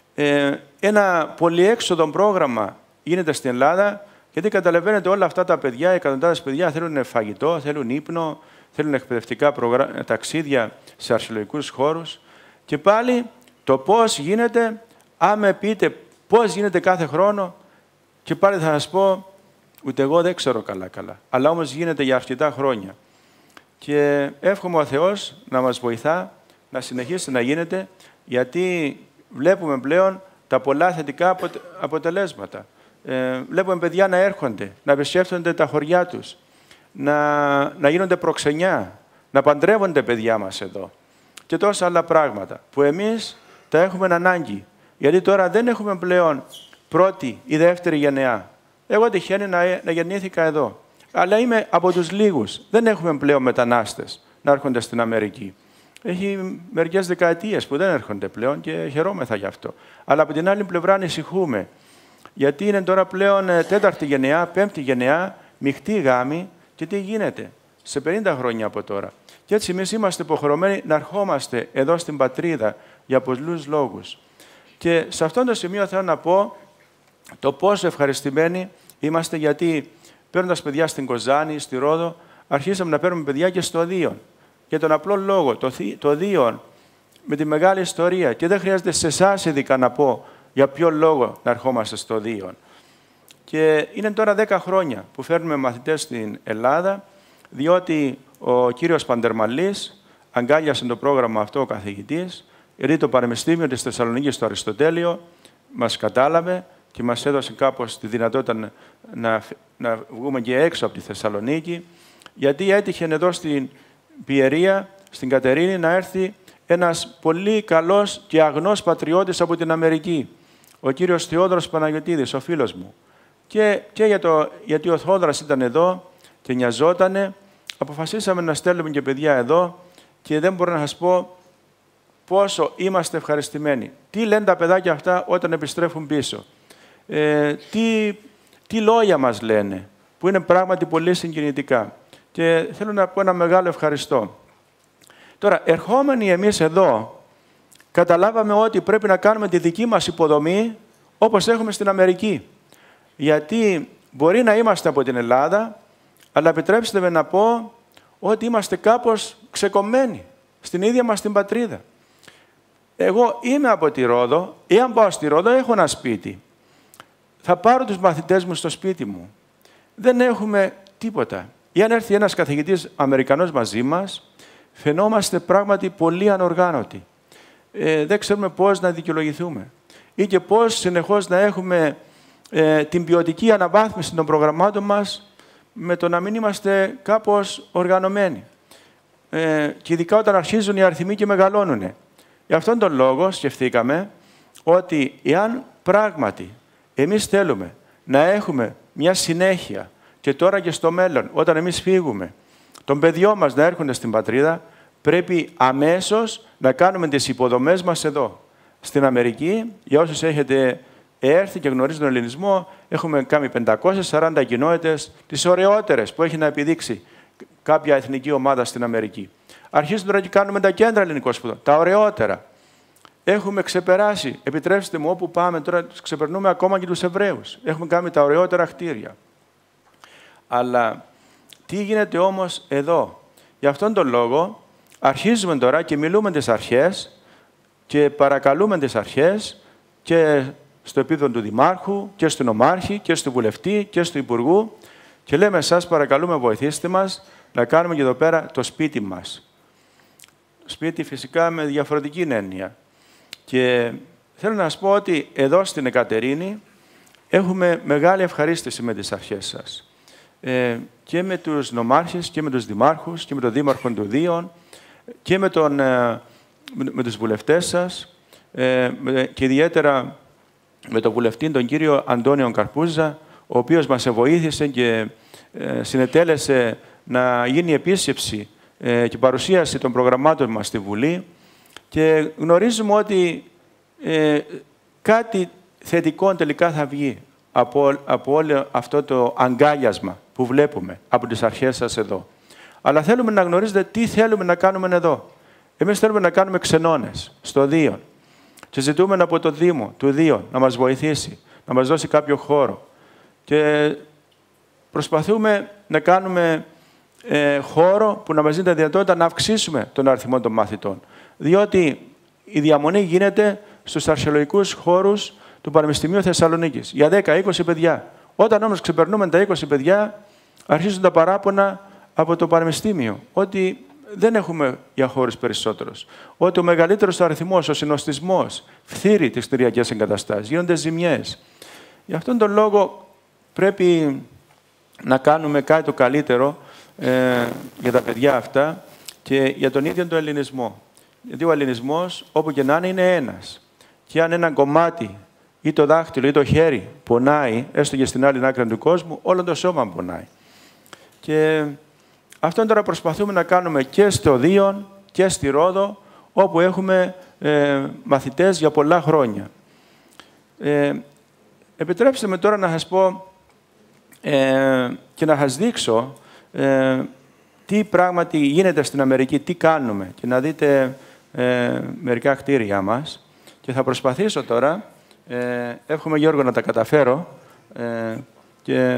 ένα πολυέξοδο πρόγραμμα γίνεται στην Ελλάδα, γιατί καταλαβαίνετε όλα αυτά τα παιδιά, εκατοντάδες παιδιά θέλουν φαγητό, θέλουν ύπνο, θέλουν εκπαιδευτικά ταξίδια σε αρχαιολογικούς χώρους. Και πάλι το πώς γίνεται, αν με πείτε πώς γίνεται κάθε χρόνο, και πάλι θα σας πω, ούτε εγώ δεν ξέρω καλά. Αλλά όμως γίνεται για αρκετά χρόνια. Και εύχομαι ο Θεός να μας βοηθά, να συνεχίσει να γίνεται, γιατί βλέπουμε πλέον τα πολλά θετικά αποτελέσματα. Βλέπουμε παιδιά να έρχονται, να επισκέφτονται τα χωριά τους, να γίνονται προξενιά, να παντρεύονται παιδιά μας εδώ και τόσα άλλα πράγματα που εμείς τα έχουμε ανάγκη. Γιατί τώρα δεν έχουμε πλέον πρώτη ή δεύτερη γενεά. Εγώ τυχαίνει να γεννήθηκα εδώ, αλλά είμαι από τους λίγους. Δεν έχουμε πλέον μετανάστες να έρχονται στην Αμερική. Έχει μερικές δεκαετίες που δεν έρχονται πλέον και χαιρόμεθα γι' αυτό. Αλλά από την άλλη πλευρά ανησυχούμε. Γιατί είναι τώρα πλέον 4η γενεά, 5η γενεά, μειχτή γάμη και τι γίνεται σε 50 χρόνια από τώρα. Και έτσι εμείς είμαστε υποχρεωμένοι να ερχόμαστε εδώ στην πατρίδα για πολλούς λόγους. Και σε αυτό το σημείο θέλω να πω το πόσο ευχαριστημένοι είμαστε, γιατί παίρνοντας παιδιά στην Κοζάνη, στη Ρόδο, αρχίσαμε να παίρνουμε παιδιά και στο Δίον. Για τον απλό λόγο, το Δίον με τη μεγάλη ιστορία, και δεν χρειάζεται σε εσάς ειδικά να πω για ποιο λόγο να ερχόμαστε στο Δίον. Και είναι τώρα 10 χρόνια που φέρνουμε μαθητές στην Ελλάδα, διότι ο κύριος Παντερμαλής αγκάλιασε το πρόγραμμα αυτό ο καθηγητής, γιατί το Πανεπιστήμιο της Θεσσαλονίκης στο Αριστοτέλειο μας κατάλαβε και μας έδωσε κάπως τη δυνατότητα να βγούμε και έξω από τη Θεσσαλονίκη, γιατί έτυχε εδώ στην Πιερία, στην Κατερίνη, να έρθει ένας πολύ καλός και αγνός πατριώτης από την Αμερική, ο κύριος Θεόδωρος Παναγιωτίδης, ο φίλος μου. Και γιατί ο Θόδωρας ήταν εδώ και νοιαζότανε, αποφασίσαμε να στέλνουμε και παιδιά εδώ και δεν μπορώ να σας πω πόσο είμαστε ευχαριστημένοι. Τι λένε τα παιδάκια αυτά όταν επιστρέφουν πίσω. Τι λόγια μας λένε, που είναι πράγματι πολύ συγκινητικά. Και θέλω να πω ένα μεγάλο ευχαριστώ. Τώρα, ερχόμενοι εμείς εδώ, καταλάβαμε ότι πρέπει να κάνουμε τη δική μας υποδομή όπως έχουμε στην Αμερική. Γιατί μπορεί να είμαστε από την Ελλάδα, αλλά επιτρέψτε με να πω ότι είμαστε κάπως ξεκομμένοι στην ίδια μας την πατρίδα. Εγώ είμαι από τη Ρόδο, εάν πάω στη Ρόδο έχω ένα σπίτι. Θα πάρω τους μαθητές μου στο σπίτι μου. Δεν έχουμε τίποτα. Εάν έρθει ένας καθηγητής Αμερικανός μαζί μας, φαινόμαστε πράγματι πολύ ανοργάνωτοι. Δεν ξέρουμε πώς να δικαιολογηθούμε. Ή και πώς συνεχώς να έχουμε την ποιοτική αναβάθμιση των προγραμμάτων μας με το να μην είμαστε κάπως οργανωμένοι. Και ειδικά όταν αρχίζουν οι αριθμοί και μεγαλώνουν. Γι' αυτόν τον λόγο σκεφτήκαμε ότι εάν πράγματι εμείς θέλουμε να έχουμε μια συνέχεια και τώρα και στο μέλλον, όταν εμείς φύγουμε, των παιδιών μας να έρχονται στην πατρίδα, πρέπει αμέσως να κάνουμε τις υποδομές μας εδώ. Στην Αμερική, για όσους έχετε έρθει και γνωρίζουν τον ελληνισμό, έχουμε κάνει 540 κοινότητες, τις ωραιότερες που έχει να επιδείξει κάποια εθνική ομάδα στην Αμερική. Αρχίζουμε τώρα και κάνουμε τα κέντρα ελληνικών σπουδών, τα ωραιότερα. Έχουμε ξεπεράσει, επιτρέψτε μου, όπου πάμε τώρα, ξεπερνούμε ακόμα και τους Εβραίους. Έχουμε κάνει τα ωραιότερα κτίρια. Αλλά τι γίνεται όμως εδώ? Γι' αυτόν τον λόγο αρχίζουμε τώρα και μιλούμε τις αρχές και παρακαλούμε τις αρχές και στο επίπεδο του Δημάρχου και στον Νομάρχη και στον Βουλευτή και στον Υπουργού και λέμε σας παρακαλούμε βοηθήστε μας να κάνουμε και εδώ πέρα το σπίτι μας. Σπίτι φυσικά με διαφορετική έννοια. Και θέλω να σας πω ότι εδώ στην Εκατερίνη έχουμε μεγάλη ευχαρίστηση με τις αρχές σας. Και με τους νομάρχες και με τους δημάρχους και με τον δήμαρχο του Δίων και με τους βουλευτές σας και ιδιαίτερα με τον βουλευτή, τον κύριο Αντώνιο Καρπούζα, ο οποίος μας βοήθησε και συνετέλεσε να γίνει επίσκεψη και παρουσίαση των προγραμμάτων μας στη Βουλή και γνωρίζουμε ότι κάτι θετικό τελικά θα βγει από όλο αυτό το αγκάλιασμα που βλέπουμε από τις αρχές σας εδώ. Αλλά θέλουμε να γνωρίζετε τι θέλουμε να κάνουμε εδώ. Εμείς θέλουμε να κάνουμε ξενώνες στο Δίον και ζητούμε από το Δήμο του Δίον να μας βοηθήσει, να μας δώσει κάποιο χώρο. Και προσπαθούμε να κάνουμε χώρο που να μας δίνει τη δυνατότητα να αυξήσουμε τον αριθμό των μαθητών. Διότι η διαμονή γίνεται στους αρχαιολογικούς χώρους του Πανεπιστημίου Θεσσαλονίκης για 10-20 παιδιά. Όταν όμως ξεπερνούμε τα 20 παιδιά, αρχίζουν τα παράπονα από το Πανεπιστήμιο ότι δεν έχουμε για χώρους περισσότερους. Ότι ο μεγαλύτερος αριθμός, ο συνοστισμός, φθείρει τις κτηριακές εγκαταστάσεις, γίνονται ζημιές. Γι' αυτόν τον λόγο πρέπει να κάνουμε κάτι το καλύτερο για τα παιδιά αυτά και για τον ίδιο τον ελληνισμό. Γιατί ο ελληνισμός, όπου και να είναι ένας. Και αν ένα κομμάτι ή το δάχτυλο ή το χέρι πονάει, έστω και στην άλλη άκρη του κόσμου, όλο το σώμα πονάει. Και αυτό τώρα προσπαθούμε να κάνουμε και στο Δίον και στη Ρόδο, όπου έχουμε μαθητές για πολλά χρόνια. Επιτρέψτε με τώρα να σας πω και να σας δείξω τι πράγματι γίνεται στην Αμερική, τι κάνουμε και να δείτε μερικά κτίρια μας. Και θα προσπαθήσω τώρα, εύχομαι Γιώργο να τα καταφέρω και...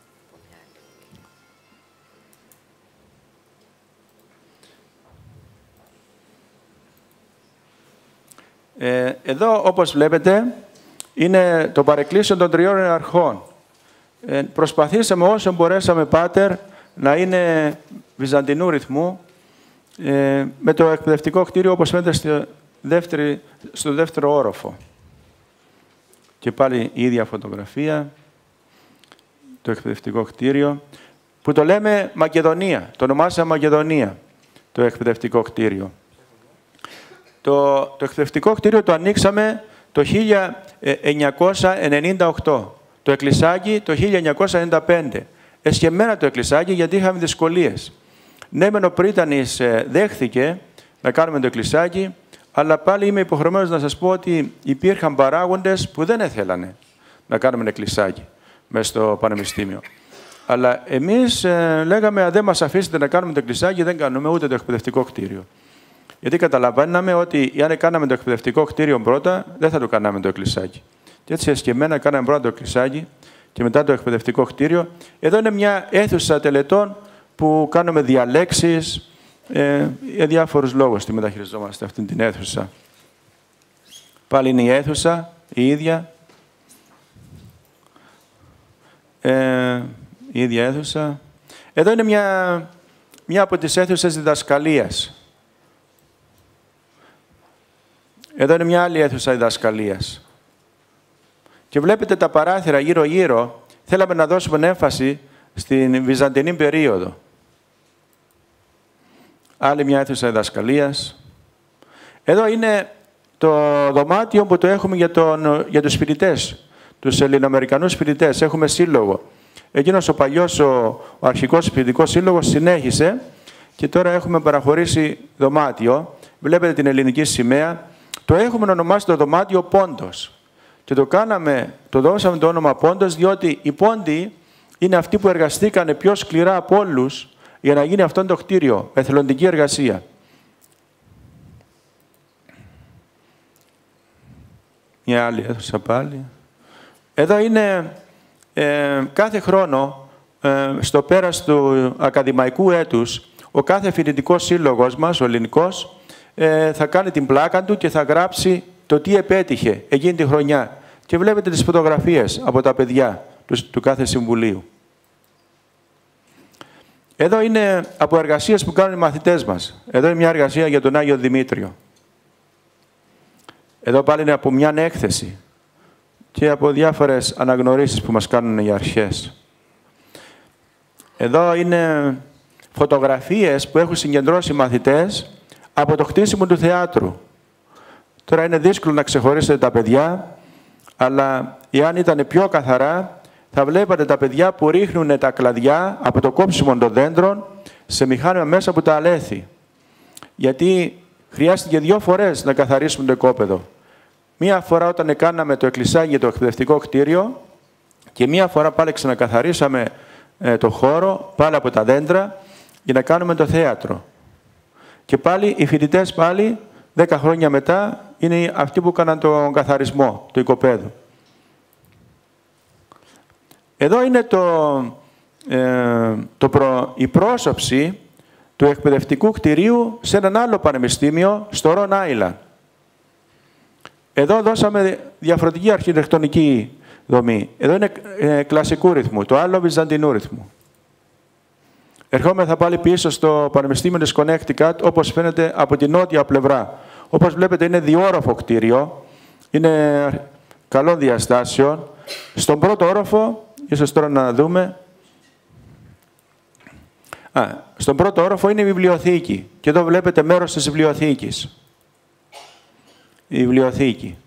Εδώ, όπως βλέπετε, είναι το παρεκκλήσιο των τριών αρχών. Προσπαθήσαμε όσο μπορέσαμε, Πάτερ, να είναι βυζαντινού ρυθμού με το εκπαιδευτικό κτίριο όπως φαίνεται στο δεύτερο όροφο. Και πάλι η ίδια φωτογραφία, το εκπαιδευτικό κτίριο, που το λέμε Μακεδονία, το ονομάσαμε Μακεδονία, το εκπαιδευτικό κτίριο. Το εκπαιδευτικό κτίριο το ανοίξαμε το 1998, το εκκλησάκι το 1995. Εσχεμμένα το εκκλησάκι γιατί είχαμε δυσκολίες. Ναι, μεν ο πρίτανης δέχθηκε να κάνουμε το εκκλησάκι, αλλά πάλι είμαι υποχρεωμένος να σας πω ότι υπήρχαν παράγοντες που δεν ήθελαν να κάνουμε ένα εκκλησάκι μέσα στο πανεπιστήμιο. Αλλά εμείς λέγαμε, δεν μας αφήσετε να κάνουμε το εκκλησάκι, δεν κάνουμε ούτε το εκπαιδευτικό κτίριο. Γιατί καταλαβαίναμε ότι αν κάναμε το εκπαιδευτικό κτίριο πρώτα, δεν θα το κάναμε το εκκλησάκι. Και έτσι εσκεμμένα κάναμε πρώτα το εκκλησάκι και μετά το εκπαιδευτικό κτίριο. Εδώ είναι μια αίθουσα τελετών που κάνουμε διαλέξεις, για διάφορους λόγους τη μεταχειριζόμαστε αυτή την αίθουσα. Πάλι είναι η αίθουσα, η ίδια. Η ίδια αίθουσα. Εδώ είναι μια από τις αίθουσες διδασκαλίας. Εδώ είναι μια άλλη αίθουσα διδασκαλίας. Και βλέπετε τα παράθυρα γύρω-γύρω. Θέλαμε να δώσουμε έμφαση στην Βυζαντινή περίοδο. Άλλη μια αίθουσα διδασκαλίας. Εδώ είναι το δωμάτιο που το έχουμε για τους φοιτητές, τους Ελληνοαμερικανούς φοιτητές. Έχουμε σύλλογο. Εκείνος ο παλιός, ο αρχικός φοιτητικός σύλλογος συνέχισε και τώρα έχουμε παραχωρήσει δωμάτιο. Βλέπετε την ελληνική σημαία. Το έχουμε ονομάσει το δωμάτιο Πόντος. Και το δώσαμε το όνομα Πόντος, διότι οι Πόντιοι είναι αυτοί που εργαστήκανε πιο σκληρά από όλους για να γίνει αυτό το κτίριο, εθελοντική εργασία. Μια άλλη αίθουσα πάλι. Εδώ είναι κάθε χρόνο, στο πέρας του ακαδημαϊκού έτους, ο κάθε φοιτητικός σύλλογος μας, ο ελληνικός, θα κάνει την πλάκα του και θα γράψει το τι επέτυχε εκείνη τη χρονιά. Και βλέπετε τις φωτογραφίες από τα παιδιά του κάθε συμβουλίου. Εδώ είναι από εργασίες που κάνουν οι μαθητές μας. Εδώ είναι μια εργασία για τον Άγιο Δημήτριο. Εδώ πάλι είναι από μια έκθεση και από διάφορες αναγνωρίσεις που μας κάνουν οι αρχές. Εδώ είναι φωτογραφίες που έχουν συγκεντρώσει οι μαθητές από το χτίσιμο του θεάτρου. Τώρα είναι δύσκολο να ξεχωρίσετε τα παιδιά, αλλά εάν ήταν πιο καθαρά, θα βλέπατε τα παιδιά που ρίχνουν τα κλαδιά από το κόψιμο των δέντρων σε μηχάνημα μέσα από τα αλέθη. Γιατί χρειάστηκε 2 φορές να καθαρίσουμε το οικόπεδο. Μία φορά όταν κάναμε το εκκλησάκι για το εκπαιδευτικό κτίριο και μία φορά πάλι ξανακαθαρίσαμε το χώρο, πάλι από τα δέντρα, για να κάνουμε το θέατρο. Και πάλι οι φοιτητές πάλι, 10 χρόνια μετά, είναι αυτοί που έκαναν τον καθαρισμό του οικοπαίδου. Εδώ είναι η πρόσωψη του εκπαιδευτικού κτηρίου σε έναν άλλο πανεπιστήμιο, στο Ρον Άιλαντ. Εδώ δώσαμε διαφορετική αρχιτεκτονική δομή. Εδώ είναι κλασικού ρυθμού, το άλλο βυζαντινού ρυθμού. Ερχόμεθα πάλι πίσω στο Πανεπιστήμιο της Connecticut, όπως φαίνεται από την νότια πλευρά. Όπως βλέπετε είναι διόροφο κτίριο, είναι καλών διαστάσεων. Στον πρώτο όροφο, ίσως τώρα να δούμε, στον πρώτο όροφο είναι η βιβλιοθήκη. Και εδώ βλέπετε μέρος της βιβλιοθήκης. Η βιβλιοθήκη.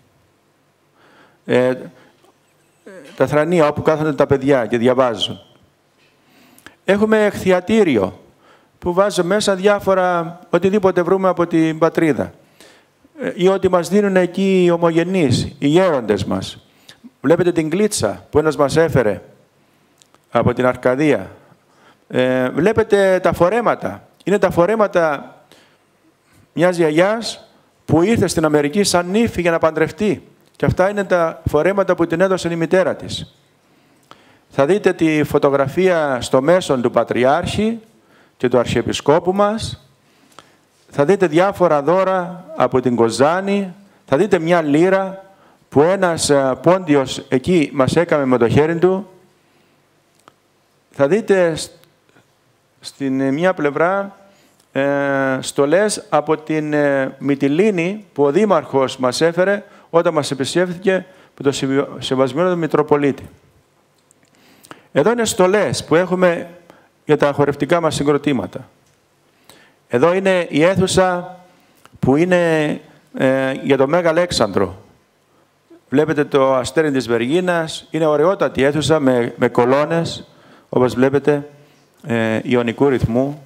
Τα θρανία όπου κάθονται τα παιδιά και διαβάζουν. Έχουμε εκθιατήριο που βάζει μέσα διάφορα, οτιδήποτε βρούμε από την πατρίδα. Ή ότι μας δίνουν εκεί οι ομογενείς, οι γέροντες μας. Βλέπετε την κλίτσα που ένας μας έφερε από την Αρκαδία. Βλέπετε τα φορέματα. Είναι τα φορέματα μιας γιαγιάς που ήρθε στην Αμερική σαν νύφη για να παντρευτεί. Και αυτά είναι τα φορέματα που την έδωσε η μητέρα της. Θα δείτε τη φωτογραφία στο μέσον του Πατριάρχη και του Αρχιεπισκόπου μας. Θα δείτε διάφορα δώρα από την Κοζάνη. Θα δείτε μια λύρα που ένας πόντιος εκεί μας έκαμε με το χέρι του. Θα δείτε στην μια πλευρά στολές από την Μυτιλήνη που ο Δήμαρχος μας έφερε όταν μας επισκέφθηκε με το Σεβασμένο Μητροπολίτη. Εδώ είναι στολές που έχουμε για τα χορευτικά μας συγκροτήματα. Εδώ είναι η αίθουσα που είναι για το Μέγα Αλέξανδρο. Βλέπετε το Αστέρι της Βεργίνας. Είναι ωραιότατη αίθουσα με κολόνες, όπως βλέπετε, ιωνικού ρυθμού.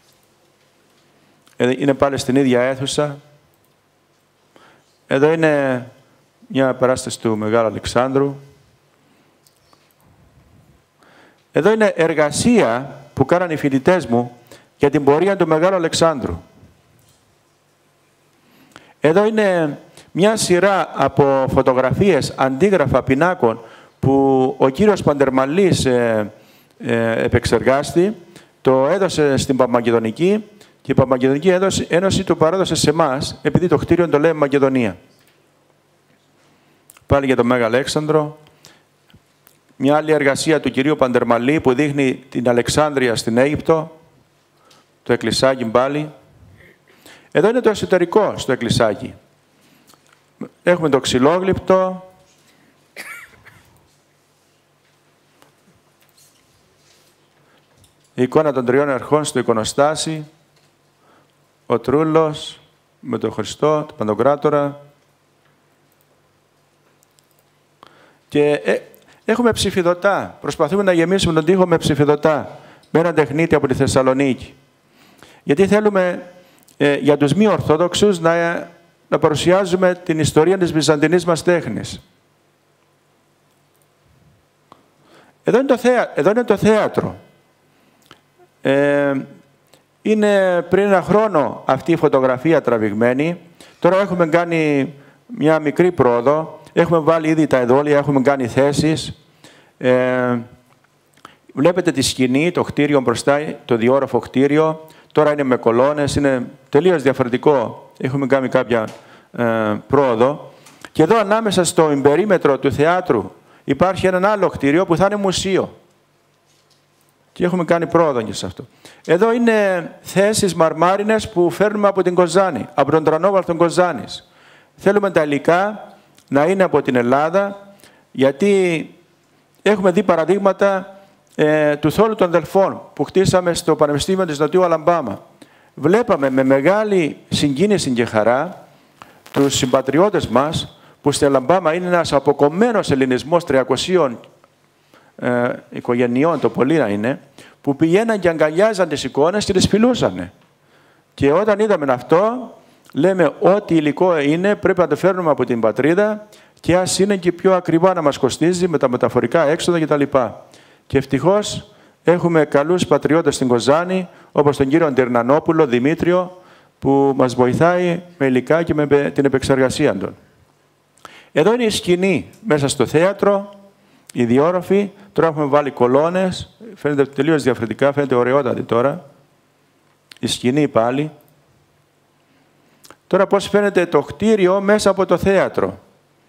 Είναι πάλι στην ίδια αίθουσα. Εδώ είναι μια παράσταση του Μεγάλου Αλεξάνδρου. Εδώ είναι εργασία που κάνανε οι φοιτητές μου για την πορεία του Μεγάλου Αλεξάνδρου. Εδώ είναι μια σειρά από φωτογραφίες, αντίγραφα πινάκων που ο κύριος Παντερμαλής επεξεργάστη, το έδωσε στην Παπαμακεδονική και η Παπαμακεδονική Ένωση το παρέδωσε σε εμάς, επειδή το κτίριο το λέμε Μακεδονία. Πάλι για τον Μέγα Αλέξανδρο. Μια άλλη εργασία του κυρίου Παντερμαλή που δείχνει την Αλεξάνδρεια στην Αίγυπτο, το εκκλησάκι πάλι. Εδώ είναι το εσωτερικό στο εκκλησάκι. Έχουμε το ξυλόγλυπτο. Η εικόνα των τριών αρχών στο εικονοστάσι. Ο Τρούλος με τον Χριστό, τον Παντοκράτορα. Και έχουμε ψηφιδωτά. Προσπαθούμε να γεμίσουμε τον τοίχο με ψηφιδωτά. Με έναν τεχνίτη από τη Θεσσαλονίκη. Γιατί θέλουμε για τους μη Ορθόδοξους να παρουσιάζουμε την ιστορία της βυζαντινής μας τέχνης. Εδώ είναι το θέατρο. Είναι πριν ένα χρόνο αυτή η φωτογραφία τραβηγμένη. Τώρα έχουμε κάνει μια μικρή πρόοδο. Έχουμε βάλει ήδη τα εδόλια, έχουμε κάνει θέσεις. Βλέπετε τη σκηνή, το κτίριο μπροστά, το διόροφο κτίριο. Τώρα είναι με κολόνες, είναι τελείως διαφορετικό. Έχουμε κάνει κάποια πρόοδο. Και εδώ ανάμεσα στο περίμετρο του θεάτρου υπάρχει ένα άλλο κτίριο που θα είναι μουσείο. Και έχουμε κάνει πρόοδο και σε αυτό. Εδώ είναι θέσεις μαρμάρινες που φέρνουμε από την Κοζάνη, από τον Τρανόβαλτον Κοζάνης. Θέλουμε τα υλικά να είναι από την Ελλάδα, γιατί έχουμε δει παραδείγματα του Θόλου των Δελφών που χτίσαμε στο Πανεπιστήμιο της Νοτιού Αλαμπάμα. Βλέπαμε με μεγάλη συγκίνηση και χαρά τους συμπατριώτες μας, που στη Αλαμπάμα είναι ένας αποκομμένος ελληνισμός 300 οικογενειών, το πολύ να είναι, που πηγαίναν και αγκαλιάζαν τις εικόνες και τις φιλούσαν. Και όταν είδαμε αυτό, λέμε ό,τι υλικό είναι πρέπει να το φέρνουμε από την πατρίδα και ας είναι και πιο ακριβά να μας κοστίζει με τα μεταφορικά έξοδα κτλ. Και ευτυχώς έχουμε καλούς πατριώτες στην Κοζάνη, όπως τον κύριο Ντερνανόπουλο, Δημήτριο, που μας βοηθάει με υλικά και με την επεξεργασία των. Εδώ είναι η σκηνή μέσα στο θέατρο, η διόρροφη. Τώρα έχουμε βάλει κολόνες, φαίνεται τελείως διαφορετικά, φαίνεται ωραιότατη τώρα. Η σκηνή πάλι. Τώρα πώς φαίνεται το κτίριο μέσα από το θέατρο.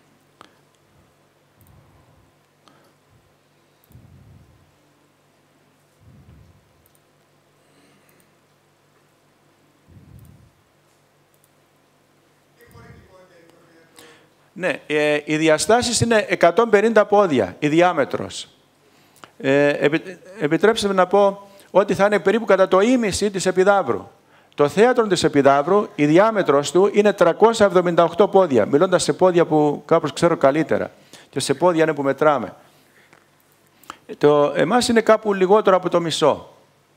Ναι, οι διαστάσεις είναι 150 πόδια, η διάμετρος. Επιτρέψτε με να πω ότι θα είναι περίπου κατά το ίμιση της Επιδαύρου. Το θέατρο της Επιδαύρου, η διάμετρος του είναι 378 πόδια, μιλώντας σε πόδια που κάπως ξέρω καλύτερα και σε πόδια είναι που μετράμε. Εμάς είναι κάπου λιγότερο από το μισό.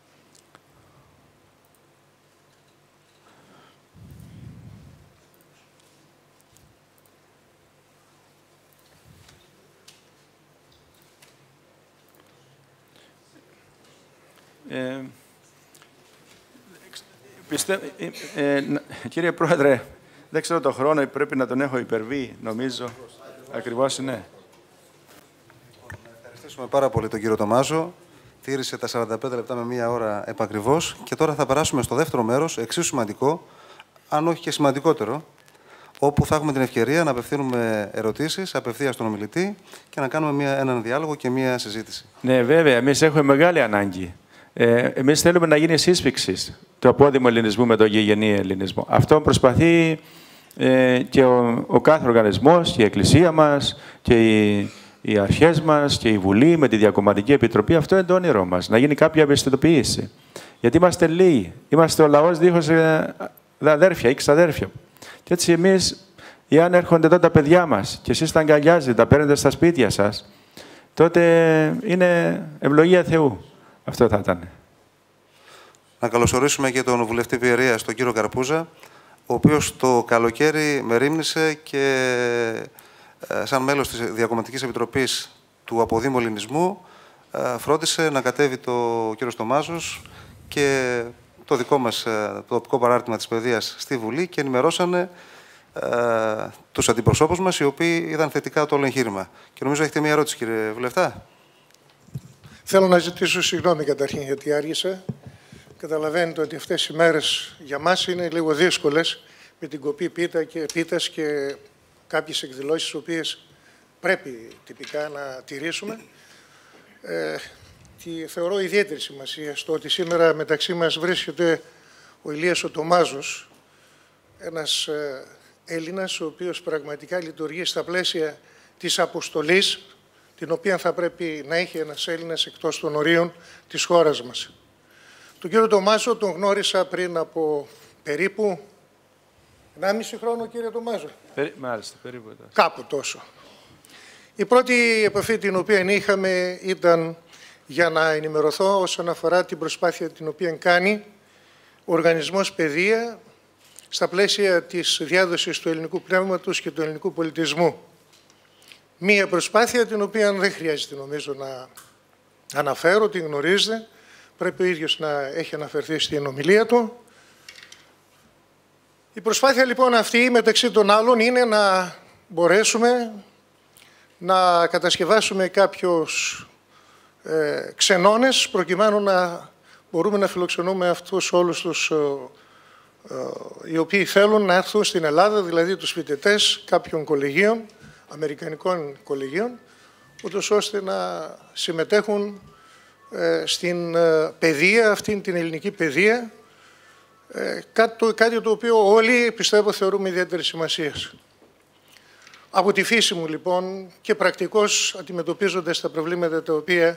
Κύριε Πρόεδρε, δεν ξέρω το χρόνο, πρέπει να τον έχω υπερβεί, νομίζω. Ακριβώς είναι. Να ευχαριστήσουμε πάρα πολύ τον κύριο Τομάζο. Τήρησε τα 45 λεπτά με μία ώρα επακριβώς. Και τώρα θα περάσουμε στο δεύτερο μέρος, εξίσου σημαντικό, αν όχι και σημαντικότερο, όπου θα έχουμε την ευκαιρία να απευθύνουμε ερωτήσεις απευθείας στον ομιλητή και να κάνουμε έναν διάλογο και μία συζήτηση. Ναι, βέβαια, εμείς έχουμε μεγάλη ανάγκη. Εμείς θέλουμε να γίνει σύσφυξη του απόδημου ελληνισμού με τον γηγενή ελληνισμό. Αυτό προσπαθεί και ο κάθε οργανισμός, και η Εκκλησία μας, και οι αρχές μας, και η Βουλή με τη Διακομματική Επιτροπή. Αυτό είναι το όνειρό μας, να γίνει κάποια ευαισθητοποίηση. Γιατί είμαστε λίγοι. Είμαστε ο λαός δίχως αδέρφια ή ξαδέρφια. Και έτσι εμείς, εάν έρχονται εδώ τα παιδιά μας και εσείς τα αγκαλιάζετε, τα παίρνετε στα σπίτια σας, τότε είναι ευλογία Θεού. Αυτό θα ήταν. Να καλωσορίσουμε και τον βουλευτή Πιερίας, τον κύριο Καρπούζα, ο οποίος το καλοκαίρι μερίμνησε και σαν μέλος της Διακομματικής Επιτροπής του Αποδήμου Ελληνισμού φρόντισε να κατέβει ο κύριος Τομάζος και το δικό μας το τοπικό παράρτημα της παιδείας στη Βουλή και ενημερώσανε τους αντιπροσώπους μας, οι οποίοι είδαν θετικά το όλο εγχείρημα. Και νομίζω έχετε μια ερώτηση, κύριε Βουλευτά. Θέλω να ζητήσω συγγνώμη καταρχήν γιατί άργησα. Καταλαβαίνετε ότι αυτές οι μέρες για μας είναι λίγο δύσκολες με την κοπή πίτας και κάποιες εκδηλώσεις τις οποίες πρέπει τυπικά να τηρήσουμε. Και θεωρώ ιδιαίτερη σημασία στο ότι σήμερα μεταξύ μας βρίσκεται ο Ηλίας ο Τομάζος, ένας Έλληνας ο οποίος πραγματικά λειτουργεί στα πλαίσια της αποστολής την οποία θα πρέπει να έχει ένας Έλληνας εκτός των ορίων της χώρας μας. Τον κύριο Τομάζο τον γνώρισα πριν από περίπου 1,5 χρόνο, κύριε Τομάζο. Μάλιστα, περίπου. Κάπου τόσο. Η πρώτη επαφή την οποία είχαμε ήταν για να ενημερωθώ όσον αφορά την προσπάθεια την οποία κάνει ο Οργανισμός Παιδεία στα πλαίσια της διάδοσης του ελληνικού πνεύματος και του ελληνικού πολιτισμού. Μία προσπάθεια την οποία δεν χρειάζεται νομίζω να αναφέρω, την γνωρίζετε. Πρέπει ο ίδιος να έχει αναφερθεί στην ομιλία του. Η προσπάθεια λοιπόν αυτή μεταξύ των άλλων είναι να μπορέσουμε να κατασκευάσουμε κάποιους ξενώνες προκειμένου να μπορούμε να φιλοξενούμε αυτούς όλους τους οι οποίοι θέλουν να έρθουν στην Ελλάδα, δηλαδή τους φοιτητές κάποιων κολεγίων, αμερικανικών κολεγίων, ούτως ώστε να συμμετέχουν στην παιδεία, αυτήν την ελληνική παιδεία, κάτι το οποίο όλοι πιστεύω θεωρούμε ιδιαίτερη σημασία. Από τη φύση μου λοιπόν και πρακτικώς αντιμετωπίζοντας τα προβλήματα τα οποία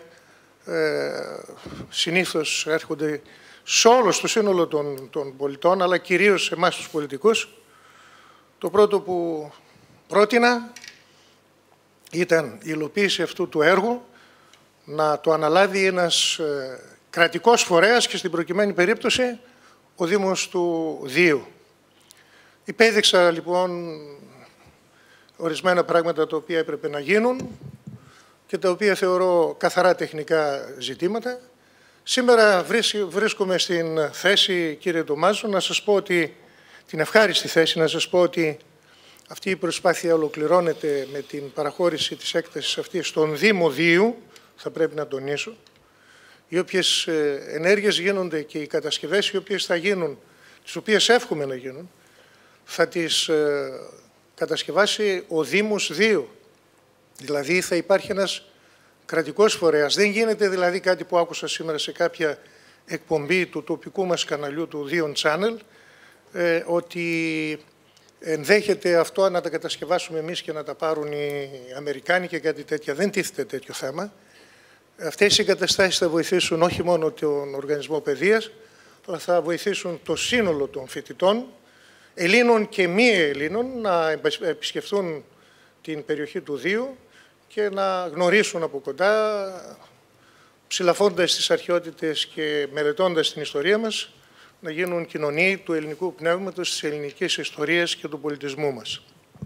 συνήθως έρχονται σε όλο το σύνολο των πολιτών, αλλά κυρίως σε εμάς τους πολιτικούς, το πρώτο που πρότεινα ήταν η υλοποίηση αυτού του έργου να το αναλάβει ένας κρατικός φορέας και στην προκειμένη περίπτωση ο Δήμος του Δίου. Υπέδειξα λοιπόν ορισμένα πράγματα τα οποία έπρεπε να γίνουν και τα οποία θεωρώ καθαρά τεχνικά ζητήματα. Σήμερα βρίσκομαι στην θέση, κύριε Τομάζο, να σας πω ότι, την ευχάριστη θέση να σας πω ότι αυτή η προσπάθεια ολοκληρώνεται με την παραχώρηση της έκτασης αυτής στον Δήμο Δίου, θα πρέπει να τονίσω, οι οποίες ενέργειες γίνονται και οι κατασκευές οι οποίες θα γίνουν, τις οποίες εύχομαι να γίνουν, θα τις κατασκευάσει ο Δήμος Δίου. Δηλαδή θα υπάρχει ένας κρατικός φορέας. Δεν γίνεται δηλαδή κάτι που άκουσα σήμερα σε κάποια εκπομπή του τοπικού μας καναλιού του Dion Channel, ότι ενδέχεται αυτό να τα κατασκευάσουμε εμείς και να τα πάρουν οι Αμερικάνοι και κάτι τέτοια. Δεν τίθεται τέτοιο θέμα. Αυτές οι εγκαταστάσεις θα βοηθήσουν όχι μόνο τον Οργανισμό Παιδείας, αλλά θα βοηθήσουν το σύνολο των φοιτητών, Ελλήνων και μη Ελλήνων, να επισκεφθούν την περιοχή του Δίου και να γνωρίσουν από κοντά, ψηλαφώντας τις αρχαιότητες και μελετώντας την ιστορία μας, να γίνουν κοινωνίοι του ελληνικού πνεύματος, της ελληνικής ιστορίας και του πολιτισμού μας.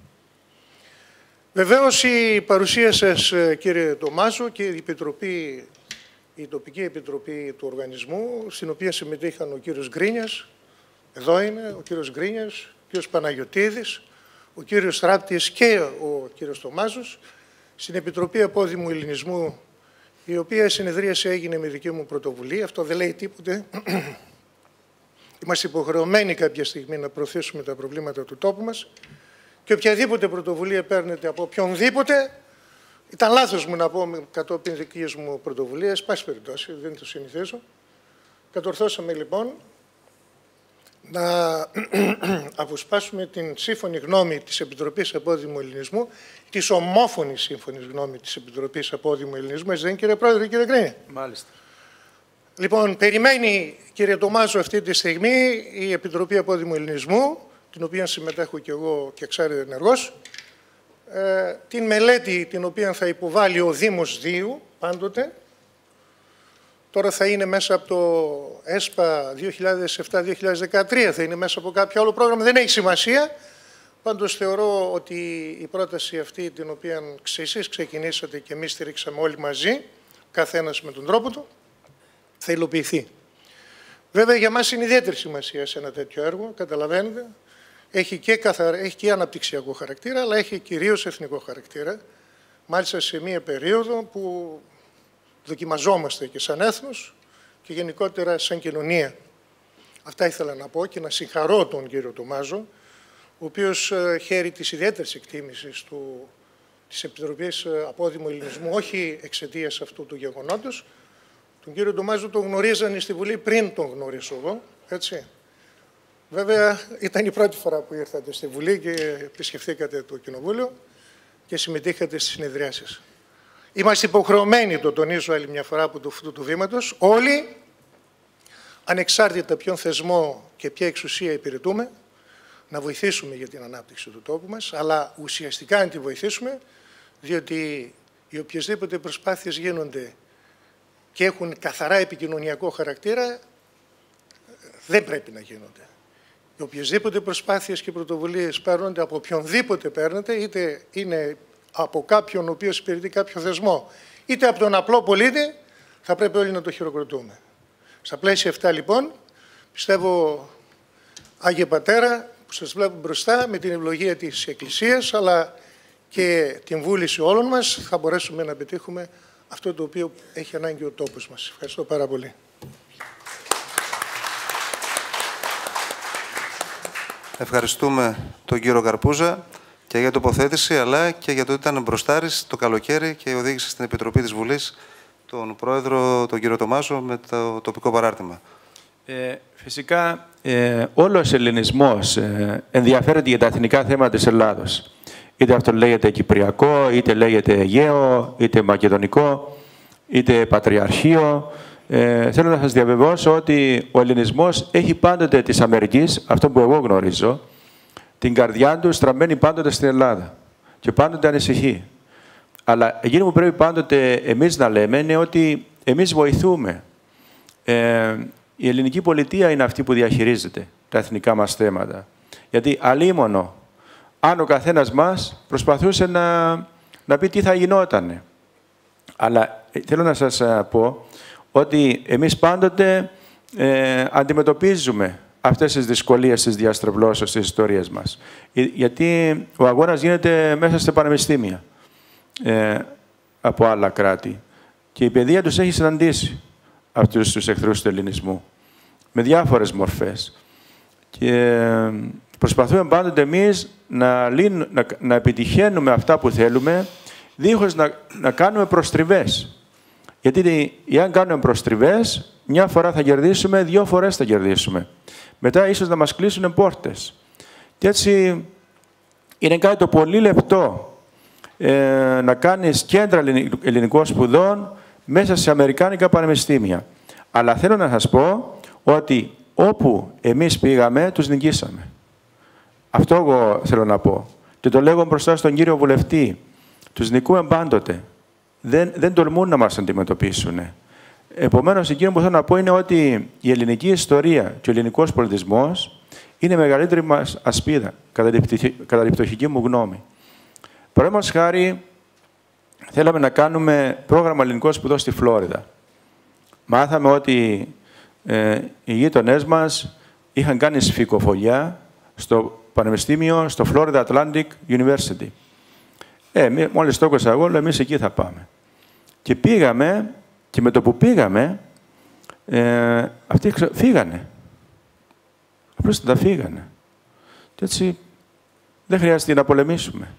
Βεβαίως η παρουσία σας, κύριε Τομάζο, και η τοπική επιτροπή του οργανισμού, στην οποία συμμετείχαν ο κύριος Γκρίνιας, εδώ είναι ο κύριος Γκρίνιας, ο κύριος Παναγιωτίδης, ο κύριος Ράπτης και ο κύριος Τομάζος, στην Επιτροπή Απόδημου Ελληνισμού, η οποία συνεδρίαση έγινε με δική μου πρωτοβουλία. Αυτό δεν λέει τίποτε. Είμαστε υποχρεωμένοι κάποια στιγμή να προωθήσουμε τα προβλήματα του τόπου μας και οποιαδήποτε πρωτοβουλία παίρνετε από οποιονδήποτε, ήταν λάθος μου να πω κατόπιν δικής μου πρωτοβουλίας, πάση περιπτώσει, δεν το συνηθίζω, κατορθώσαμε λοιπόν να αποσπάσουμε την σύμφωνη γνώμη της Επιτροπής Απόδημου Ελληνισμού, της ομόφωνης σύμφωνης γνώμη της Επιτροπής Απόδημου Ελληνισμού. Έτσι δεν είναι, κύριε Πρόεδρε, κύριε Γκρίνη? Μάλιστα. Λοιπόν, περιμένει, κύριε Τομάζο, αυτή τη στιγμή η Επιτροπή Απόδημου Ελληνισμού, την οποία συμμετέχω και εγώ και εξάρτητα ενεργός, την μελέτη την οποία θα υποβάλει ο Δήμος Δίου πάντοτε. Τώρα θα είναι μέσα από το ΕΣΠΑ 2007-2013, θα είναι μέσα από κάποιο άλλο πρόγραμμα, δεν έχει σημασία. Πάντως θεωρώ ότι η πρόταση αυτή, την οποία εσείς ξεκινήσατε και εμείς στηρίξαμε όλοι μαζί, καθένας με τον τρόπο του, θα υλοποιηθεί. Βέβαια για μας είναι ιδιαίτερη σημασία σε ένα τέτοιο έργο, καταλαβαίνετε. Έχει και αναπτυξιακό χαρακτήρα, αλλά έχει κυρίως εθνικό χαρακτήρα. Μάλιστα σε μία περίοδο που δοκιμαζόμαστε και σαν έθνος και γενικότερα σαν κοινωνία. Αυτά ήθελα να πω και να συγχαρώ τον κύριο Τομάζο, ο οποίος χαίρει της ιδιαίτερης εκτίμησης της Επιτροπής Απόδημου Ελληνισμού, όχι εξαιτίας αυτού του γεγονότος. Τον κύριο Τομάζο τον γνωρίζανε στη Βουλή πριν τον γνωρίσω εγώ, έτσι. Βέβαια, ήταν η πρώτη φορά που ήρθατε στη Βουλή και επισκεφθήκατε το Κοινοβούλιο και συμμετείχατε στις συνεδριάσεις. Είμαστε υποχρεωμένοι, το τονίζω άλλη μια φορά από αυτού του βήματος, όλοι, ανεξάρτητα ποιον θεσμό και ποια εξουσία υπηρετούμε, να βοηθήσουμε για την ανάπτυξη του τόπου μας, αλλά ουσιαστικά να τη βοηθήσουμε, διότι οι οποιασδήποτε προσπάθειες γίνονται και έχουν καθαρά επικοινωνιακό χαρακτήρα, δεν πρέπει να γίνονται. Οι οποιασδήποτε προσπάθειες και πρωτοβουλίες παίρνονται από οποιονδήποτε παίρνετε, είτε είναι από κάποιον ο οποίος υπηρετεί κάποιο θεσμό, είτε από τον απλό πολίτη, θα πρέπει όλοι να το χειροκροτούμε. Στα πλαίσια αυτά λοιπόν, πιστεύω, Άγιε Πατέρα, που σας βλέπω μπροστά, με την ευλογία της Εκκλησίας, αλλά και την βούληση όλων μας, θα μπορέσουμε να πετύχουμε αυτό το οποίο έχει ανάγκη ο τόπος μας. Ευχαριστώ πάρα πολύ. Ευχαριστούμε τον κύριο Καρπούζα και για τοποθέτηση, αλλά και για το ότι ήταν μπροστάρης το καλοκαίρι και οδήγησε στην Επιτροπή της Βουλής τον πρόεδρο, τον κύριο Τομάζο, με το τοπικό παράρτημα. Φυσικά, όλος ο ελληνισμός ενδιαφέρεται για τα εθνικά θέματα της Ελλάδος. Είτε αυτό λέγεται Κυπριακό, είτε λέγεται Αιγαίο, είτε Μακεδονικό, είτε Πατριαρχείο. Θέλω να σας διαβεβαιώσω ότι ο ελληνισμός έχει πάντοτε της Αμερικής, αυτό που εγώ γνωρίζω, την καρδιά του στραμμένη πάντοτε στην Ελλάδα και πάντοτε ανησυχεί. Αλλά εκείνο που πρέπει πάντοτε εμείς να λέμε είναι ότι εμείς βοηθούμε. Η ελληνική πολιτεία είναι αυτή που διαχειρίζεται τα εθνικά μας θέματα. Γιατί αλίμονο, αν ο καθένας μας προσπαθούσε να πει τι θα γινότανε. Αλλά θέλω να σας πω ότι εμείς πάντοτε αντιμετωπίζουμε αυτές τις δυσκολίες της διαστρεβλώσεως της ιστορίας μας. Γιατί ο αγώνας γίνεται μέσα στα πανεπιστήμια από άλλα κράτη. Και η παιδεία τους έχει συναντήσει αυτούς τους εχθρούς του ελληνισμού με διάφορες μορφές. Και προσπαθούμε πάντοτε εμείς να επιτυχαίνουμε αυτά που θέλουμε, δίχως να κάνουμε προστριβές. Γιατί αν κάνουμε προστριβές, μια φορά θα κερδίσουμε, 2 φορές θα κερδίσουμε. Μετά ίσως να μας κλείσουν πόρτες. Και έτσι είναι κάτι το πολύ λεπτό να κάνεις κέντρα ελληνικών σπουδών μέσα σε αμερικάνικα πανεπιστήμια. Αλλά θέλω να σας πω ότι όπου εμείς πήγαμε, τους νικήσαμε. Αυτό εγώ θέλω να πω. Και το λέγω μπροστά στον κύριο βουλευτή. Τους νικούμε πάντοτε. Δεν τολμούν να μας αντιμετωπίσουν. Επομένως, εκείνο που θέλω να πω είναι ότι η ελληνική ιστορία και ο ελληνικός πολιτισμός είναι η μεγαλύτερη μας ασπίδα, κατά την πτωχική μου γνώμη. Παραδείγματος χάρη, θέλαμε να κάνουμε πρόγραμμα ελληνικών σπουδών στη Φλόριδα. Μάθαμε ότι οι γείτονές μας είχαν κάνει σφικοφολιά στο πανεπιστήμιο, στο Florida Atlantic University. Μόλις το έκοσα εγώ, λέω, εμείς εκεί θα πάμε. Και πήγαμε, και με το που πήγαμε, αυτοί φύγανε. Απλώς τα φύγανε. Και έτσι δεν χρειάζεται να πολεμήσουμε.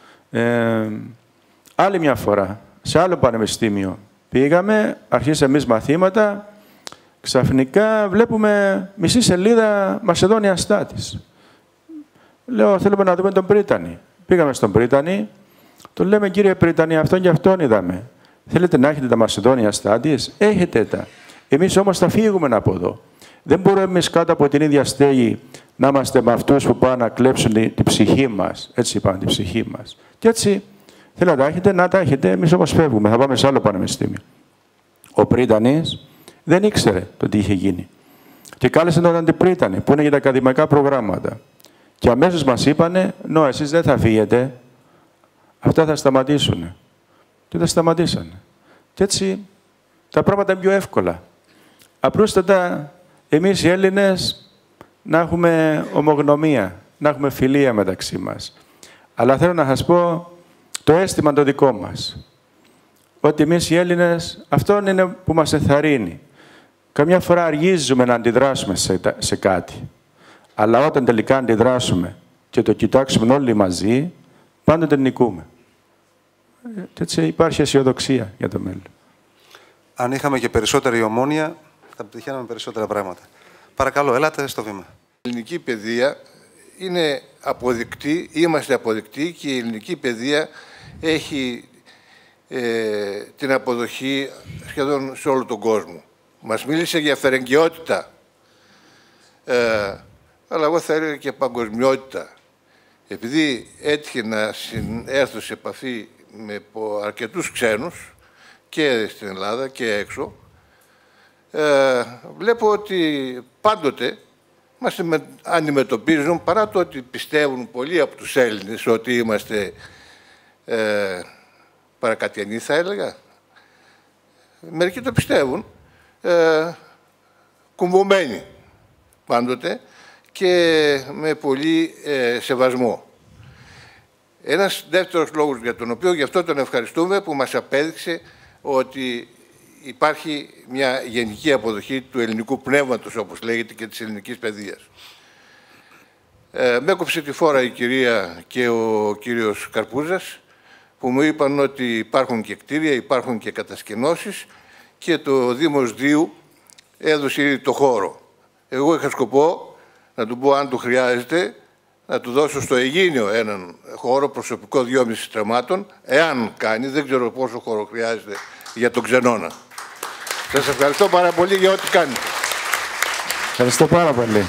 Άλλη μια φορά, σε άλλο πανεπιστήμιο, πήγαμε, αρχίσαμε εμείς μαθήματα, Ξαφνικά βλέπουμε μισή σελίδα Macedonian Studies. Λέω, θέλουμε να δούμε τον Πρίτανη. Πήγαμε στον Πρίτανη, του λέμε, κύριε Πρίτανη, αυτόν και αυτόν είδαμε. Θέλετε να έχετε τα Macedonian Studies? Έχετε τα. Εμείς όμως θα φύγουμε από εδώ. Δεν μπορούμε εμείς κάτω από την ίδια στέγη να είμαστε με αυτούς που πάνε να κλέψουν την ψυχή μας. Έτσι είπαν, την ψυχή μας. Και έτσι, θέλετε να τα έχετε, να τα έχετε. Εμείς όμως φεύγουμε, θα πάμε σε άλλο πανεπιστήμιο. Ο Πρίτανης δεν ήξερε το τι είχε γίνει. Και κάλεσε τον Αντιπρίτανη, που είναι για τα ακαδημαϊκά προγράμματα. Και αμέσως μας είπανε, εσείς δεν θα φύγετε, αυτά θα σταματήσουν. Και δεν σταματήσανε. Και έτσι τα πράγματα είναι πιο εύκολα. Απλούστατα, εμείς οι Έλληνες να έχουμε ομογνωμία, να έχουμε φιλία μεταξύ μας. Αλλά θέλω να σας πω το αίσθημα το δικό μας. Ότι εμείς οι Έλληνες, αυτό είναι που μας ενθαρρύνει. Καμιά φορά αργίζουμε να αντιδράσουμε σε κάτι. Αλλά όταν τελικά αντιδράσουμε και το κοιτάξουμε όλοι μαζί, πάντοτε νικούμε. Και έτσι υπάρχει αισιοδοξία για το μέλλον. Αν είχαμε και περισσότερη ομόνοια, θα πετυχαίναμε περισσότερα πράγματα. Παρακαλώ, ελάτε στο βήμα. Η ελληνική παιδεία είναι αποδεκτή, είμαστε αποδεκτοί και η ελληνική παιδεία έχει την αποδοχή σχεδόν σε όλο τον κόσμο. Μας μίλησε για φερεγγιότητα, αλλά εγώ θα έλεγα και παγκοσμιότητα. Επειδή έτυχε να έρθω σε επαφή με αρκετούς ξένους και στην Ελλάδα και έξω, βλέπω ότι πάντοτε μας αντιμετωπίζουν, παρά το ότι πιστεύουν πολλοί από τους Έλληνες ότι είμαστε παρακατιανοί, θα έλεγα. Μερικοί το πιστεύουν, κουμβωμένοι πάντοτε και με πολύ σεβασμό. Ένας δεύτερος λόγος για τον οποίο γι' αυτό τον ευχαριστούμε, που μας απέδειξε ότι υπάρχει μια γενική αποδοχή του ελληνικού πνεύματος, όπως λέγεται, και της ελληνικής παιδείας. Με έκοψε τη φόρα η κυρία και ο κύριος Καρπούζας, που μου είπαν ότι υπάρχουν και κτίρια, υπάρχουν και κατασκηνώσεις και το Δήμος Δίου έδωσε ήδη το χώρο. Εγώ είχα σκοπό να του πω, αν του χρειάζεται, να του δώσω στο Αιγίνιο έναν χώρο προσωπικό 2,5 στραμμάτων, εάν κάνει, δεν ξέρω πόσο χώρο χρειάζεται για τον Ξενώνα. Σας ευχαριστώ πάρα πολύ για ό,τι κάνετε. Ευχαριστώ πάρα πολύ.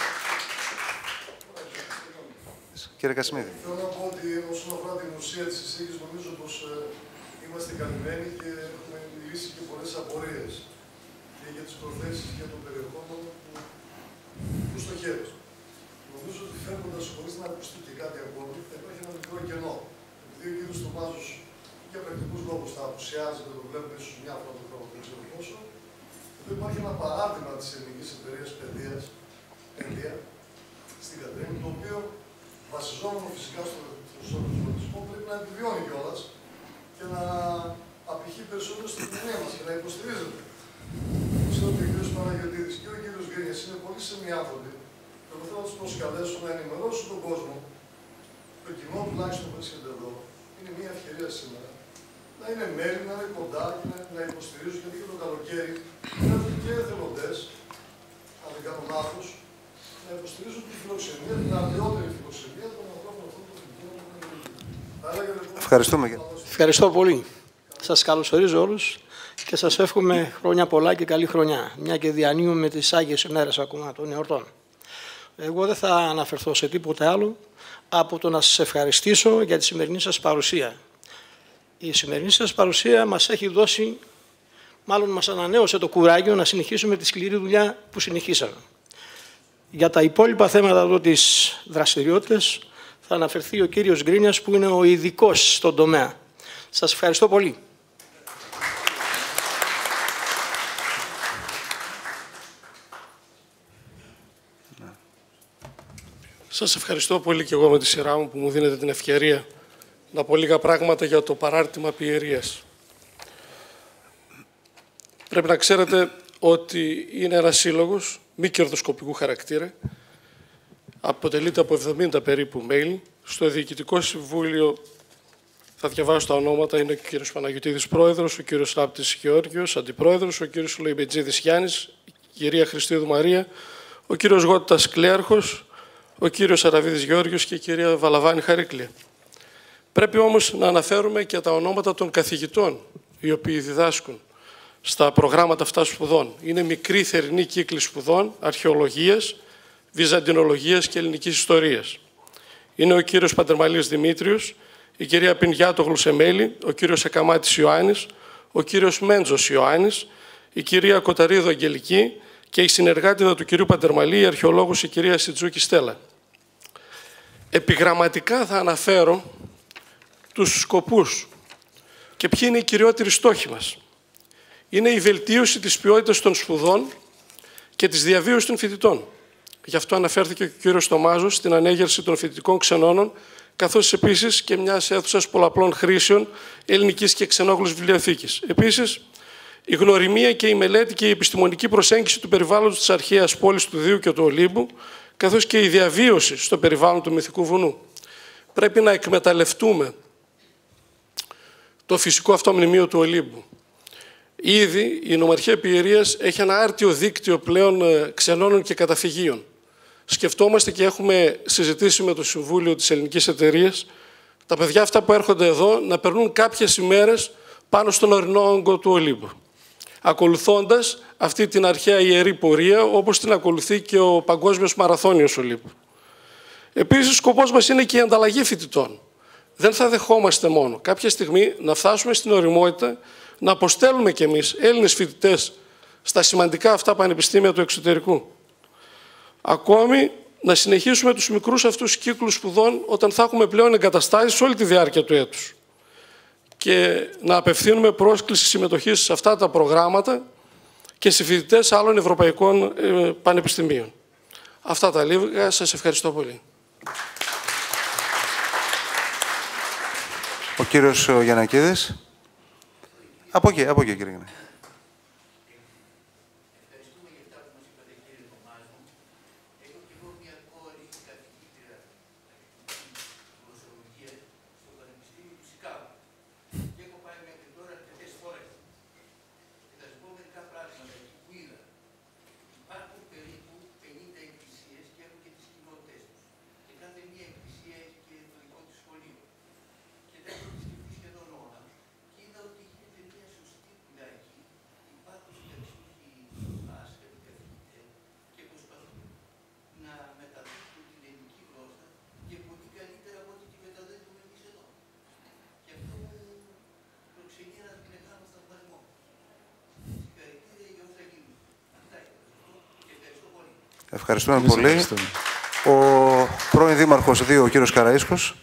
Κύριε Κασιμίδη. Θέλω να πω ότι όσον αφορά την ουσία της εισήγησης, νομίζω πως είμαστε καλυμμένοι και έχουμε λύσει και πολλές απορίες και για τις προθέσεις και το περιεχόμενο που στοχεύει. Νομίζω ότι φεύγοντας χωρίς να ακουστεί και κάτι ακόμη, θα υπάρχει ένα μικρό κενό. Επειδή ο κύριος Στομάζος για πρακτικούς λόγους θα απουσιάζει και το βλέπουμε ίσως μια φορά το χρόνο, δεν ξέρω πόσο, εδώ υπάρχει ένα παράδειγμα της ελληνικής εταιρείας παιδείας, στην Κατερίνη, το οποίο βασιζόμενο φυσικά στον πολιτισμό πρέπει να επιβιώνει κιόλας και να απηχεί περισσότερο στην κοινωνία μας και να υποστηρίζεται. Ξέρω ότι ο κ. Παναγιωτίδης και ο κ. Γκρίνιας είναι πολύ σεμνοί άνθρωποι. Εγώ θέλω να τους προσκαλέσω να ενημερώσουν τον κόσμο, το κοινό τουλάχιστον που βρίσκεται εδώ, είναι μια ευκαιρία σήμερα, να είναι μέλη, να είναι κοντά και να υποστηρίζουν, γιατί και το καλοκαίρι έχουν και εθελοντές, αν δεν κάνω λάθος, να υποστηρίζουν τη φιλοξενία, την αμοιότερη φιλοξενία των ανθρώπων αυτών των φιλικών. Ευχαριστούμε. Ευχαριστώ πολύ. Σας καλωσορίζω όλους και σας εύχομαι χρόνια πολλά και καλή χρονιά, μια και διανύουμε τις Άγιες ημέρες ακόμα των εορτών. Εγώ δεν θα αναφερθώ σε τίποτα άλλο από το να σας ευχαριστήσω για τη σημερινή σας παρουσία. Η σημερινή σας παρουσία μας έχει δώσει, μάλλον μας ανανέωσε το κουράγιο να συνεχίσουμε τη σκληρή δουλειά που συνεχίσαμε. Για τα υπόλοιπα θέματα εδώ της δραστηριότητας θα αναφερθεί ο κύριος Γκρίνιας, που είναι ο ειδικός στον τομέα. Σας ευχαριστώ πολύ. Σας ευχαριστώ πολύ και εγώ με τη σειρά μου που μου δίνετε την ευκαιρία να πω λίγα πράγματα για το παράρτημα πιερίας. Πρέπει να ξέρετε ότι είναι ένας σύλλογος μη κερδοσκοπικού χαρακτήρα. Αποτελείται από 70 περίπου mail. Στο Διοικητικό Συμβούλιο θα διαβάσω τα ονόματα. Είναι ο κύριος Παναγιωτίδης πρόεδρος, ο κύριος Ράπτης Γεώργιος αντιπρόεδρος, ο κύριος Λοϊμπετζίδης Γιάννης, κυρία Χριστίδου Μαρία, ο κύριος Γώτας Κλέαρχος, ο κύριος Αραβίδης Γεώργιος και η κυρία Βαλαβάνη Χαρίκλη. Πρέπει όμως να αναφέρουμε και τα ονόματα των καθηγητών, οι οποίοι διδάσκουν στα προγράμματα αυτά σπουδών. Είναι μικρή θερινή κύκλη σπουδών, αρχαιολογίας, βυζαντινολογίας και ελληνικής ιστορίας. Είναι ο κύριος Παντερμαλής Δημήτριος, η κυρία Πινιάτο Γλουσεμέλη, ο κύριος Εκαμάτης Ιωάννης, ο κύριος Μέντζος Ιωάννης, η κυρία Κοταρίδου Αγγελική και η συνεργάτηδα του κυρίου Παντερμαλή, η αρχαιολόγος η κυρία Σιτζούκη Στέλλα. Επιγραμματικά θα αναφέρω τους σκοπούς και ποιοι είναι οι κυριότεροι στόχοι μας. Είναι η βελτίωση της ποιότητας των σπουδών και της διαβίωσης των φοιτητών. Γι' αυτό αναφέρθηκε ο κύριος Στομάζος στην ανέγερση των φοιτητικών ξενώνων, καθώς επίσης και μιας αίθουσας πολλαπλών χρήσεων ελληνικής και ξενόγλωσσης βιβλιοθήκης. Επίσης, η γνωριμία και η μελέτη και η επιστημονική προσέγγιση του περιβάλλοντος της αρχαίας πόλης του Δίου και του Ολύμπου, καθώς και η διαβίωση στο περιβάλλον του Μυθικού Βουνού. Πρέπει να εκμεταλλευτούμε το φυσικό αυτό μνημείο του Ολύμπου. Ήδη η Νομαρχία Πιερίας έχει ένα άρτιο δίκτυο πλέον ξενώνων και καταφυγίων. Σκεφτόμαστε και έχουμε συζητήσει με το Συμβούλιο της Ελληνικής Εταιρείας τα παιδιά αυτά που έρχονται εδώ να περνούν κάποιες ημέρες πάνω στον ορεινό όγκο του Ολύμπου, ακολουθώντας αυτή την αρχαία ιερή πορεία όπως την ακολουθεί και ο Παγκόσμιος Μαραθώνιος Ολύμπου. Επίσης, σκοπός μας είναι και η ανταλλαγή φοιτητών. Δεν θα δεχόμαστε μόνο κάποια στιγμή να φτάσουμε στην ωριμότητα να αποστέλουμε κι εμείς Έλληνες φοιτητές στα σημαντικά αυτά πανεπιστήμια του εξωτερικού. Ακόμη, να συνεχίσουμε τους μικρούς αυτούς κύκλους σπουδών όταν θα έχουμε πλέον εγκαταστάσεις όλη τη διάρκεια του έτους. Και να απευθύνουμε πρόσκληση συμμετοχής σε αυτά τα προγράμματα και σε φοιτητές άλλων ευρωπαϊκών πανεπιστημίων. Αυτά τα λίγα. Σας ευχαριστώ πολύ. Ο κύριος Γιαννακίδης. Από εκεί κύριε Γιαννακίδη. Ευχαριστούμε πολύ. Ο πρώην Δήμαρχος 2, ο κύριος Καραΐσκος.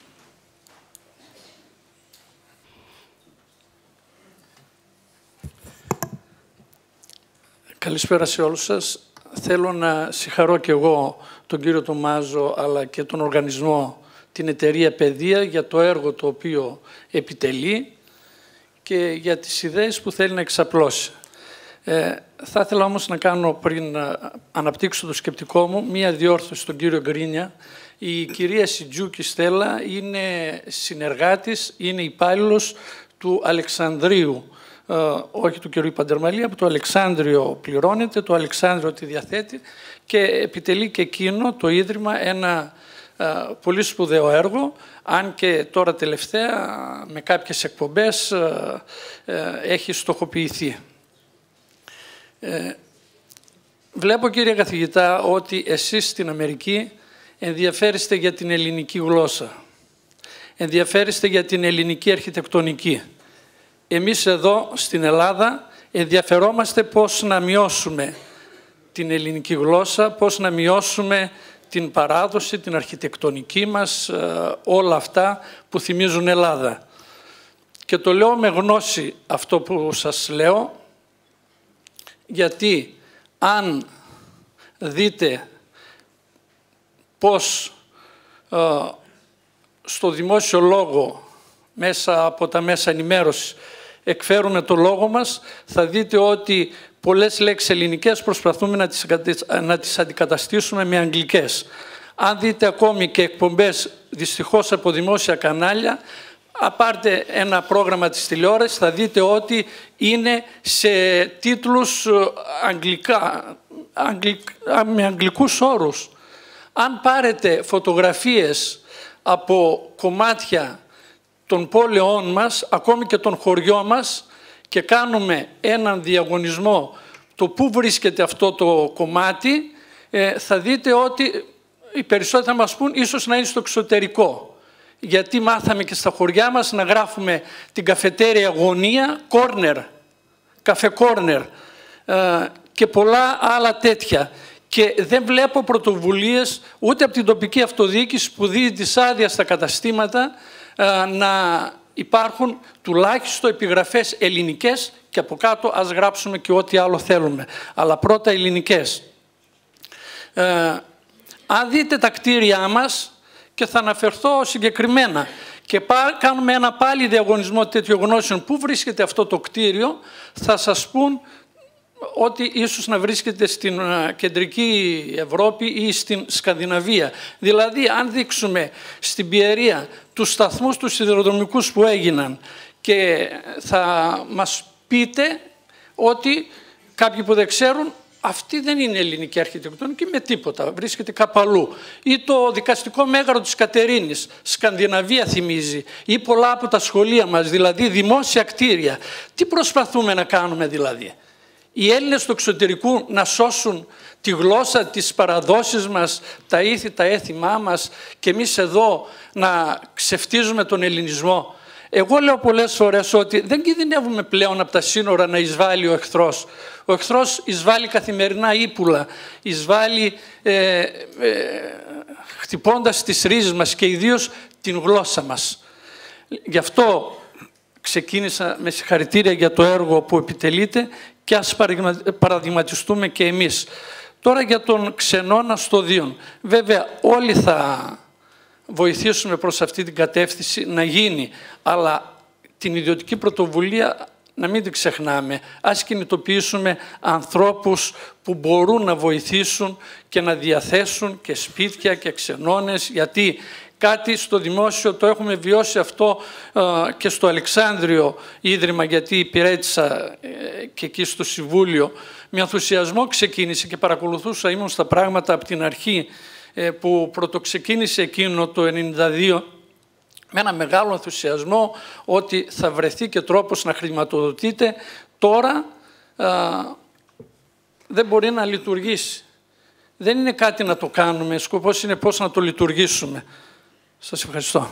Καλησπέρα σε όλους σας. Θέλω να συγχαρώ και εγώ τον κύριο Τομάζο αλλά και τον οργανισμό, την εταιρεία Παιδεία, για το έργο το οποίο επιτελεί και για τις ιδέες που θέλει να εξαπλώσει. Θα ήθελα όμως να κάνω, πριν αναπτύξω το σκεπτικό μου, μία διόρθωση στον κύριο Γκρίνια. Η κυρία Σιτζούκη Στέλλα είναι συνεργάτης, είναι υπάλληλος του Αλεξανδρίου, όχι του κυρίου Παντερμαλή, από το Αλεξάνδριο πληρώνεται, το Αλεξάνδριο τη διαθέτει και επιτελεί και εκείνο το Ίδρυμα ένα πολύ σπουδαίο έργο, αν και τώρα τελευταία με κάποιες εκπομπές έχει στοχοποιηθεί. Βλέπω, κύριε καθηγητά, ότι εσείς στην Αμερική ενδιαφέρεστε για την ελληνική γλώσσα. Ενδιαφέρεστε για την ελληνική αρχιτεκτονική. Εμείς εδώ στην Ελλάδα ενδιαφερόμαστε πώς να μειώσουμε την ελληνική γλώσσα, πώς να μειώσουμε την παράδοση, την αρχιτεκτονική μας, όλα αυτά που θυμίζουν Ελλάδα. Και το λέω με γνώση αυτό που σας λέω, γιατί αν δείτε πώς στο δημόσιο λόγο, μέσα από τα μέσα ενημέρωσης, εκφέρουμε το λόγο μας, θα δείτε ότι πολλές λέξεις ελληνικές προσπαθούμε να τις αντικαταστήσουμε με αγγλικές. Αν δείτε ακόμη και εκπομπές, δυστυχώς από δημόσια κανάλια, πάρτε ένα πρόγραμμα της τηλεόρασης, θα δείτε ότι είναι σε τίτλους με αγγλικούς όρους. Αν πάρετε φωτογραφίες από κομμάτια των πόλεων μας, ακόμη και των χωριών μας, και κάνουμε έναν διαγωνισμό το πού βρίσκεται αυτό το κομμάτι, θα δείτε ότι οι περισσότεροι θα μας πούν ίσως να είναι στο εξωτερικό. Γιατί μάθαμε και στα χωριά μας να γράφουμε την καφετέρια γωνία, corner, καφέ corner και πολλά άλλα τέτοια. Και δεν βλέπω πρωτοβουλίες ούτε από την τοπική αυτοδιοίκηση που δίνει τις άδειες στα καταστήματα να υπάρχουν τουλάχιστον επιγραφές ελληνικές και από κάτω ας γράψουμε και ό,τι άλλο θέλουμε. Αλλά πρώτα ελληνικές. Αν δείτε τα κτίρια μας, και θα αναφερθώ συγκεκριμένα, και κάνουμε ένα πάλι διαγωνισμό τέτοιων γνώσεων, πού βρίσκεται αυτό το κτίριο, θα σας πούν ότι ίσως να βρίσκεται στην κεντρική Ευρώπη ή στην Σκανδιναβία. Δηλαδή, αν δείξουμε στην Πιερία τους σταθμούς τους σιδηροδρομικούς που έγιναν, και θα μας πείτε ότι κάποιοι που δεν ξέρουν, αυτή δεν είναι ελληνική αρχιτεκτονική με τίποτα, βρίσκεται κάπου αλλού. Ή το δικαστικό μέγαρο της Κατερίνης, Σκανδιναβία θυμίζει, ή πολλά από τα σχολεία μας, δηλαδή δημόσια κτίρια. Τι προσπαθούμε να κάνουμε δηλαδή? Οι Έλληνες του εξωτερικού να σώσουν τη γλώσσα, τις παραδόσεις μας, τα ήθη, τα έθιμά μας, και εμείς εδώ να ξεφτίζουμε τον ελληνισμό? Εγώ λέω πολλές φορές ότι δεν κινδυνεύουμε πλέον από τα σύνορα να εισβάλλει ο εχθρός. Ο εχθρός εισβάλλει καθημερινά ύπουλα, εισβάλλει χτυπώντας τις ρίζες μας και ιδίως την γλώσσα μας. Γι' αυτό ξεκίνησα με συγχαρητήρια για το έργο που επιτελείτε και ας παραδειγματιστούμε και εμείς. Τώρα για τον Ξενώνα στο Δίον. Βέβαια όλοι θα βοηθήσουμε προς αυτή την κατεύθυνση να γίνει, αλλά την ιδιωτική πρωτοβουλία να μην την ξεχνάμε. Ας κινητοποιήσουμε ανθρώπους που μπορούν να βοηθήσουν και να διαθέσουν και σπίτια και ξενώνες, γιατί κάτι στο δημόσιο το έχουμε βιώσει αυτό και στο Αλεξάνδριο Ίδρυμα, γιατί υπηρέτησα και εκεί στο Συμβούλιο. Με ενθουσιασμό ξεκίνησε και παρακολουθούσα, ήμουν στα πράγματα από την αρχή που πρωτοξεκίνησε εκείνο το 1992, με ένα μεγάλο ενθουσιασμό ότι θα βρεθεί και τρόπος να χρηματοδοτείται. Τώρα δεν μπορεί να λειτουργήσει. Δεν είναι κάτι να το κάνουμε, σκοπός είναι πώς να το λειτουργήσουμε. Σας ευχαριστώ.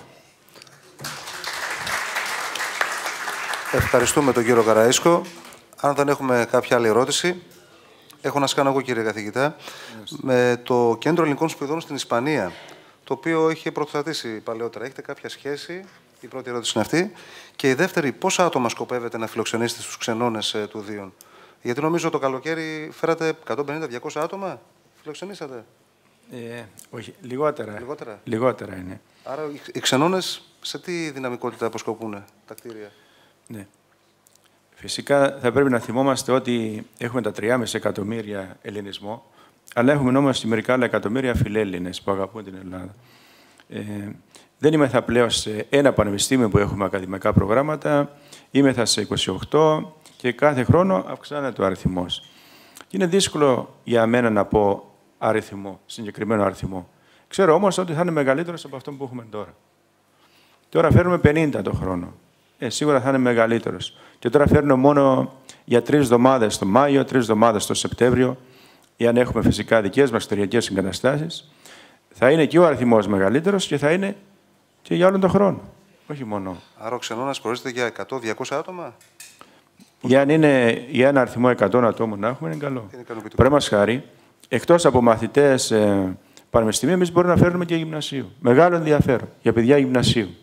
Ευχαριστούμε τον κύριο Καραΐσκο. Αν δεν έχουμε κάποια άλλη ερώτηση, έχω να σας κάνω εγώ, κύριε καθηγητά, με το Κέντρο Ελληνικών Σπουδών στην Ισπανία, το οποίο είχε πρωτοστατήσει παλαιότερα. Έχετε κάποια σχέση? Η πρώτη ερώτηση είναι αυτή. Και η δεύτερη, πόσα άτομα σκοπεύετε να φιλοξενήσετε στους ξενώνες του Δίον? Γιατί νομίζω το καλοκαίρι φέρατε 150-200 άτομα. Φιλοξενήσατε? Όχι, λιγότερα είναι. Άρα οι ξενώνες σε τι δυναμικότητα αποσκοπούν τα κτίρια? Ναι. Φυσικά θα πρέπει να θυμόμαστε ότι έχουμε τα 3,5 εκατομμύρια ελληνισμό, αλλά έχουμε όμως και μερικά άλλα εκατομμύρια φιλέλληνες που αγαπούν την Ελλάδα. Δεν είμεθα πλέον σε ένα πανεπιστήμιο που έχουμε ακαδημαϊκά προγράμματα, είμεθα σε 28 και κάθε χρόνο αυξάνεται ο αριθμός. Είναι δύσκολο για μένα να πω αριθμό, συγκεκριμένο αριθμό. Ξέρω όμως ότι θα είναι μεγαλύτερος από αυτό που έχουμε τώρα. Τώρα φέρνουμε 50 το χρόνο. Σίγουρα θα είναι μεγαλύτερος. Και τώρα φέρνω μόνο για 3 εβδομάδες το Μάιο, 3 εβδομάδες το Σεπτέμβριο, ή αν έχουμε φυσικά δικές μας εξωτερικές εγκαταστάσεις, θα είναι και ο αριθμός μεγαλύτερος και θα είναι και για όλον τον χρόνο. Όχι μόνο. Άρα ο ξενώνας προορίζεται για 100-200 άτομα? Για αν είναι για ένα αριθμό 100 ατόμων να έχουμε, είναι καλό. Παραδείγματος χάρη, εκτός από μαθητές πανεπιστημίου, εμείς μπορούμε να φέρνουμε και γυμνασίου. Μεγάλο ενδιαφέρον για παιδιά γυμνασίου.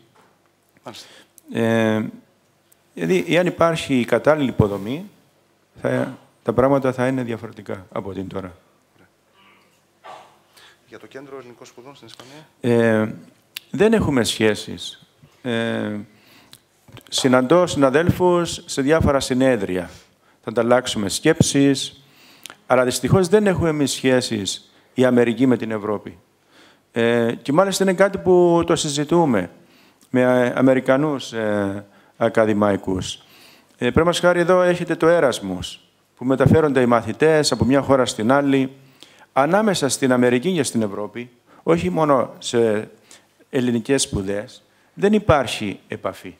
Δηλαδή, εάν υπάρχει η κατάλληλη υποδομή, τα πράγματα θα είναι διαφορετικά από την τώρα. Για το Κέντρο Ελληνικών Σπουδών στην Ισπανία? Δεν έχουμε σχέσεις. Συναντώ συναδέλφους σε διάφορα συνέδρια. Θα ανταλλάξουμε σκέψεις, αλλά δυστυχώς δεν έχουμε εμείς σχέσεις η Αμερική με την Ευρώπη. Και μάλιστα είναι κάτι που το συζητούμε. με Αμερικανούς ακαδημαϊκούς. Παραδείγματος χάρη εδώ έχετε το Έρασμους, που μεταφέρονται οι μαθητές από μια χώρα στην άλλη, ανάμεσα στην Αμερική και στην Ευρώπη, όχι μόνο σε ελληνικές σπουδές, δεν υπάρχει επαφή.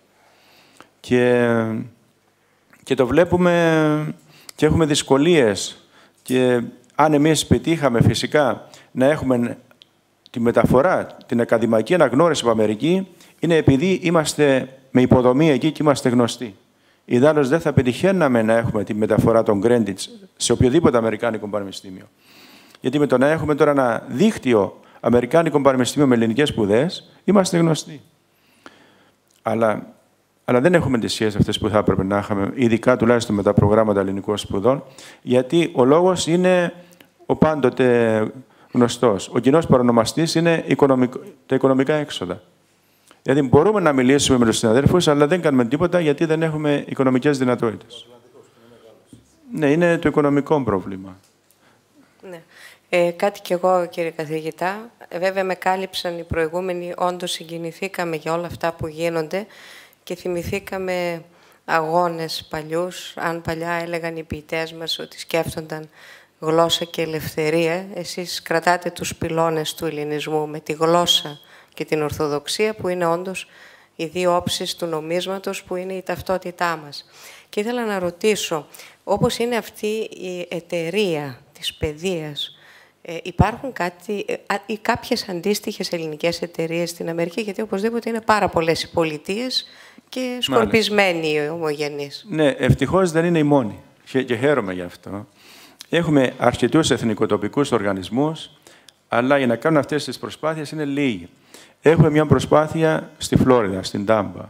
Και το βλέπουμε και έχουμε δυσκολίες. Και αν εμείς πετύχαμε φυσικά να έχουμε τη μεταφορά, την ακαδημαϊκή αναγνώριση από Αμερική, είναι επειδή είμαστε με υποδομή εκεί και είμαστε γνωστοί. Ιδάλλως δεν θα πετυχαίναμε να έχουμε τη μεταφορά των credits σε οποιοδήποτε αμερικάνικο πανεπιστήμιο. Γιατί με το να έχουμε τώρα ένα δίκτυο αμερικάνικων πανεπιστήμιων με ελληνικές σπουδές, είμαστε γνωστοί. Αλλά δεν έχουμε τις σχέσεις αυτές που θα έπρεπε να είχαμε, ειδικά τουλάχιστον με τα προγράμματα ελληνικών σπουδών, γιατί ο λόγος είναι ο πάντοτε γνωστός. Ο κοινός παρονομαστής είναι τα οικονομικά έξοδα. Δηλαδή μπορούμε να μιλήσουμε με τους συναδέλφους, αλλά δεν κάνουμε τίποτα γιατί δεν έχουμε οικονομικές δυνατότητες. Ναι, είναι το οικονομικό πρόβλημα. Ναι. Κάτι κι εγώ, κύριε καθηγητά. Βέβαια, με κάλυψαν οι προηγούμενοι. Όντως συγκινηθήκαμε για όλα αυτά που γίνονται και θυμηθήκαμε αγώνες παλιούς. Αν παλιά έλεγαν οι ποιητές μας ότι σκέφτονταν γλώσσα και ελευθερία, εσείς κρατάτε τους πυλώνες του ελληνισμού με τη γλώσσα και την Ορθοδοξία, που είναι όντως οι δύο όψεις του νομίσματος, που είναι η ταυτότητά μας. Και ήθελα να ρωτήσω, όπως είναι αυτή η εταιρεία της παιδείας, υπάρχουν ή κάποιες αντίστοιχες ελληνικές εταιρείες στην Αμερική, γιατί οπωσδήποτε είναι πάρα πολλές οι πολιτείες και σκορπισμένοι οι ομογενείς. Ναι, ευτυχώς δεν είναι η μόνη και χαίρομαι γι' αυτό. Έχουμε αρκετούς εθνικοτοπικούς οργανισμούς, αλλά για να κάνουν αυτές τις προσπάθειες είναι λίγοι. Έχουμε μια προσπάθεια στη Φλόριδα, στην Τάμπα,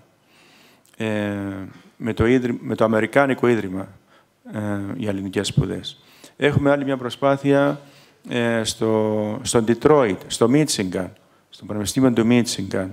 με το Αμερικάνικο Ίδρυμα για ελληνικές σπουδές. Έχουμε άλλη μια προσπάθεια στο Ντιτρόιτ, στο Μίτσιγκαν, στο Πανεπιστήμιο του Μίτσιγκαν.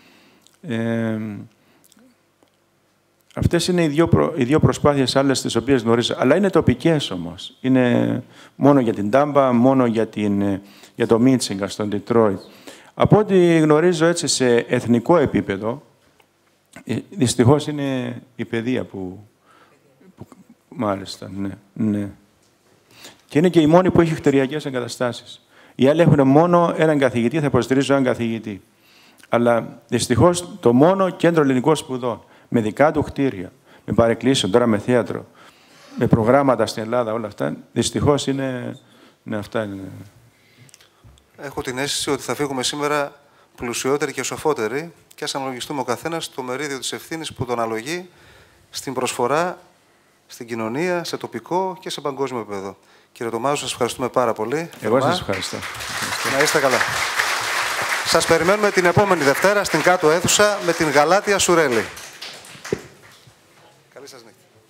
Αυτές είναι οι δύο προσπάθειες άλλες τις οποίες γνωρίζω, αλλά είναι τοπικές όμως. Είναι μόνο για την Τάμπα, μόνο για το Μίτσιγκαν, στο Ντιτρόιτ. Από ό,τι γνωρίζω έτσι σε εθνικό επίπεδο, δυστυχώς είναι η παιδεία που μάλιστα, ναι. Και είναι και η μόνη που έχει κτηριακές εγκαταστάσεις. Οι άλλοι έχουν μόνο έναν καθηγητή, θα υποστηρίζω έναν καθηγητή. Αλλά δυστυχώς το μόνο κέντρο ελληνικών σπουδών, με δικά του κτίρια, με παρεκκλήσεων, τώρα με θέατρο, με προγράμματα στην Ελλάδα, όλα αυτά, δυστυχώς είναι. Ναι, αυτά είναι. Έχω την αίσθηση ότι θα φύγουμε σήμερα πλουσιότεροι και σοφότεροι και ας αναλογιστούμε ο καθένας το μερίδιο της ευθύνης που τον αλογεί στην προσφορά, στην κοινωνία, σε τοπικό και σε παγκόσμιο επίπεδο. Κύριε Τομάζο, σας ευχαριστούμε πάρα πολύ. Εγώ σας ευχαριστώ. Να είστε καλά. Σας περιμένουμε την επόμενη Δευτέρα στην κάτω αίθουσα με την Γαλάτια Σουρέλη. Καλή σας νύχτα.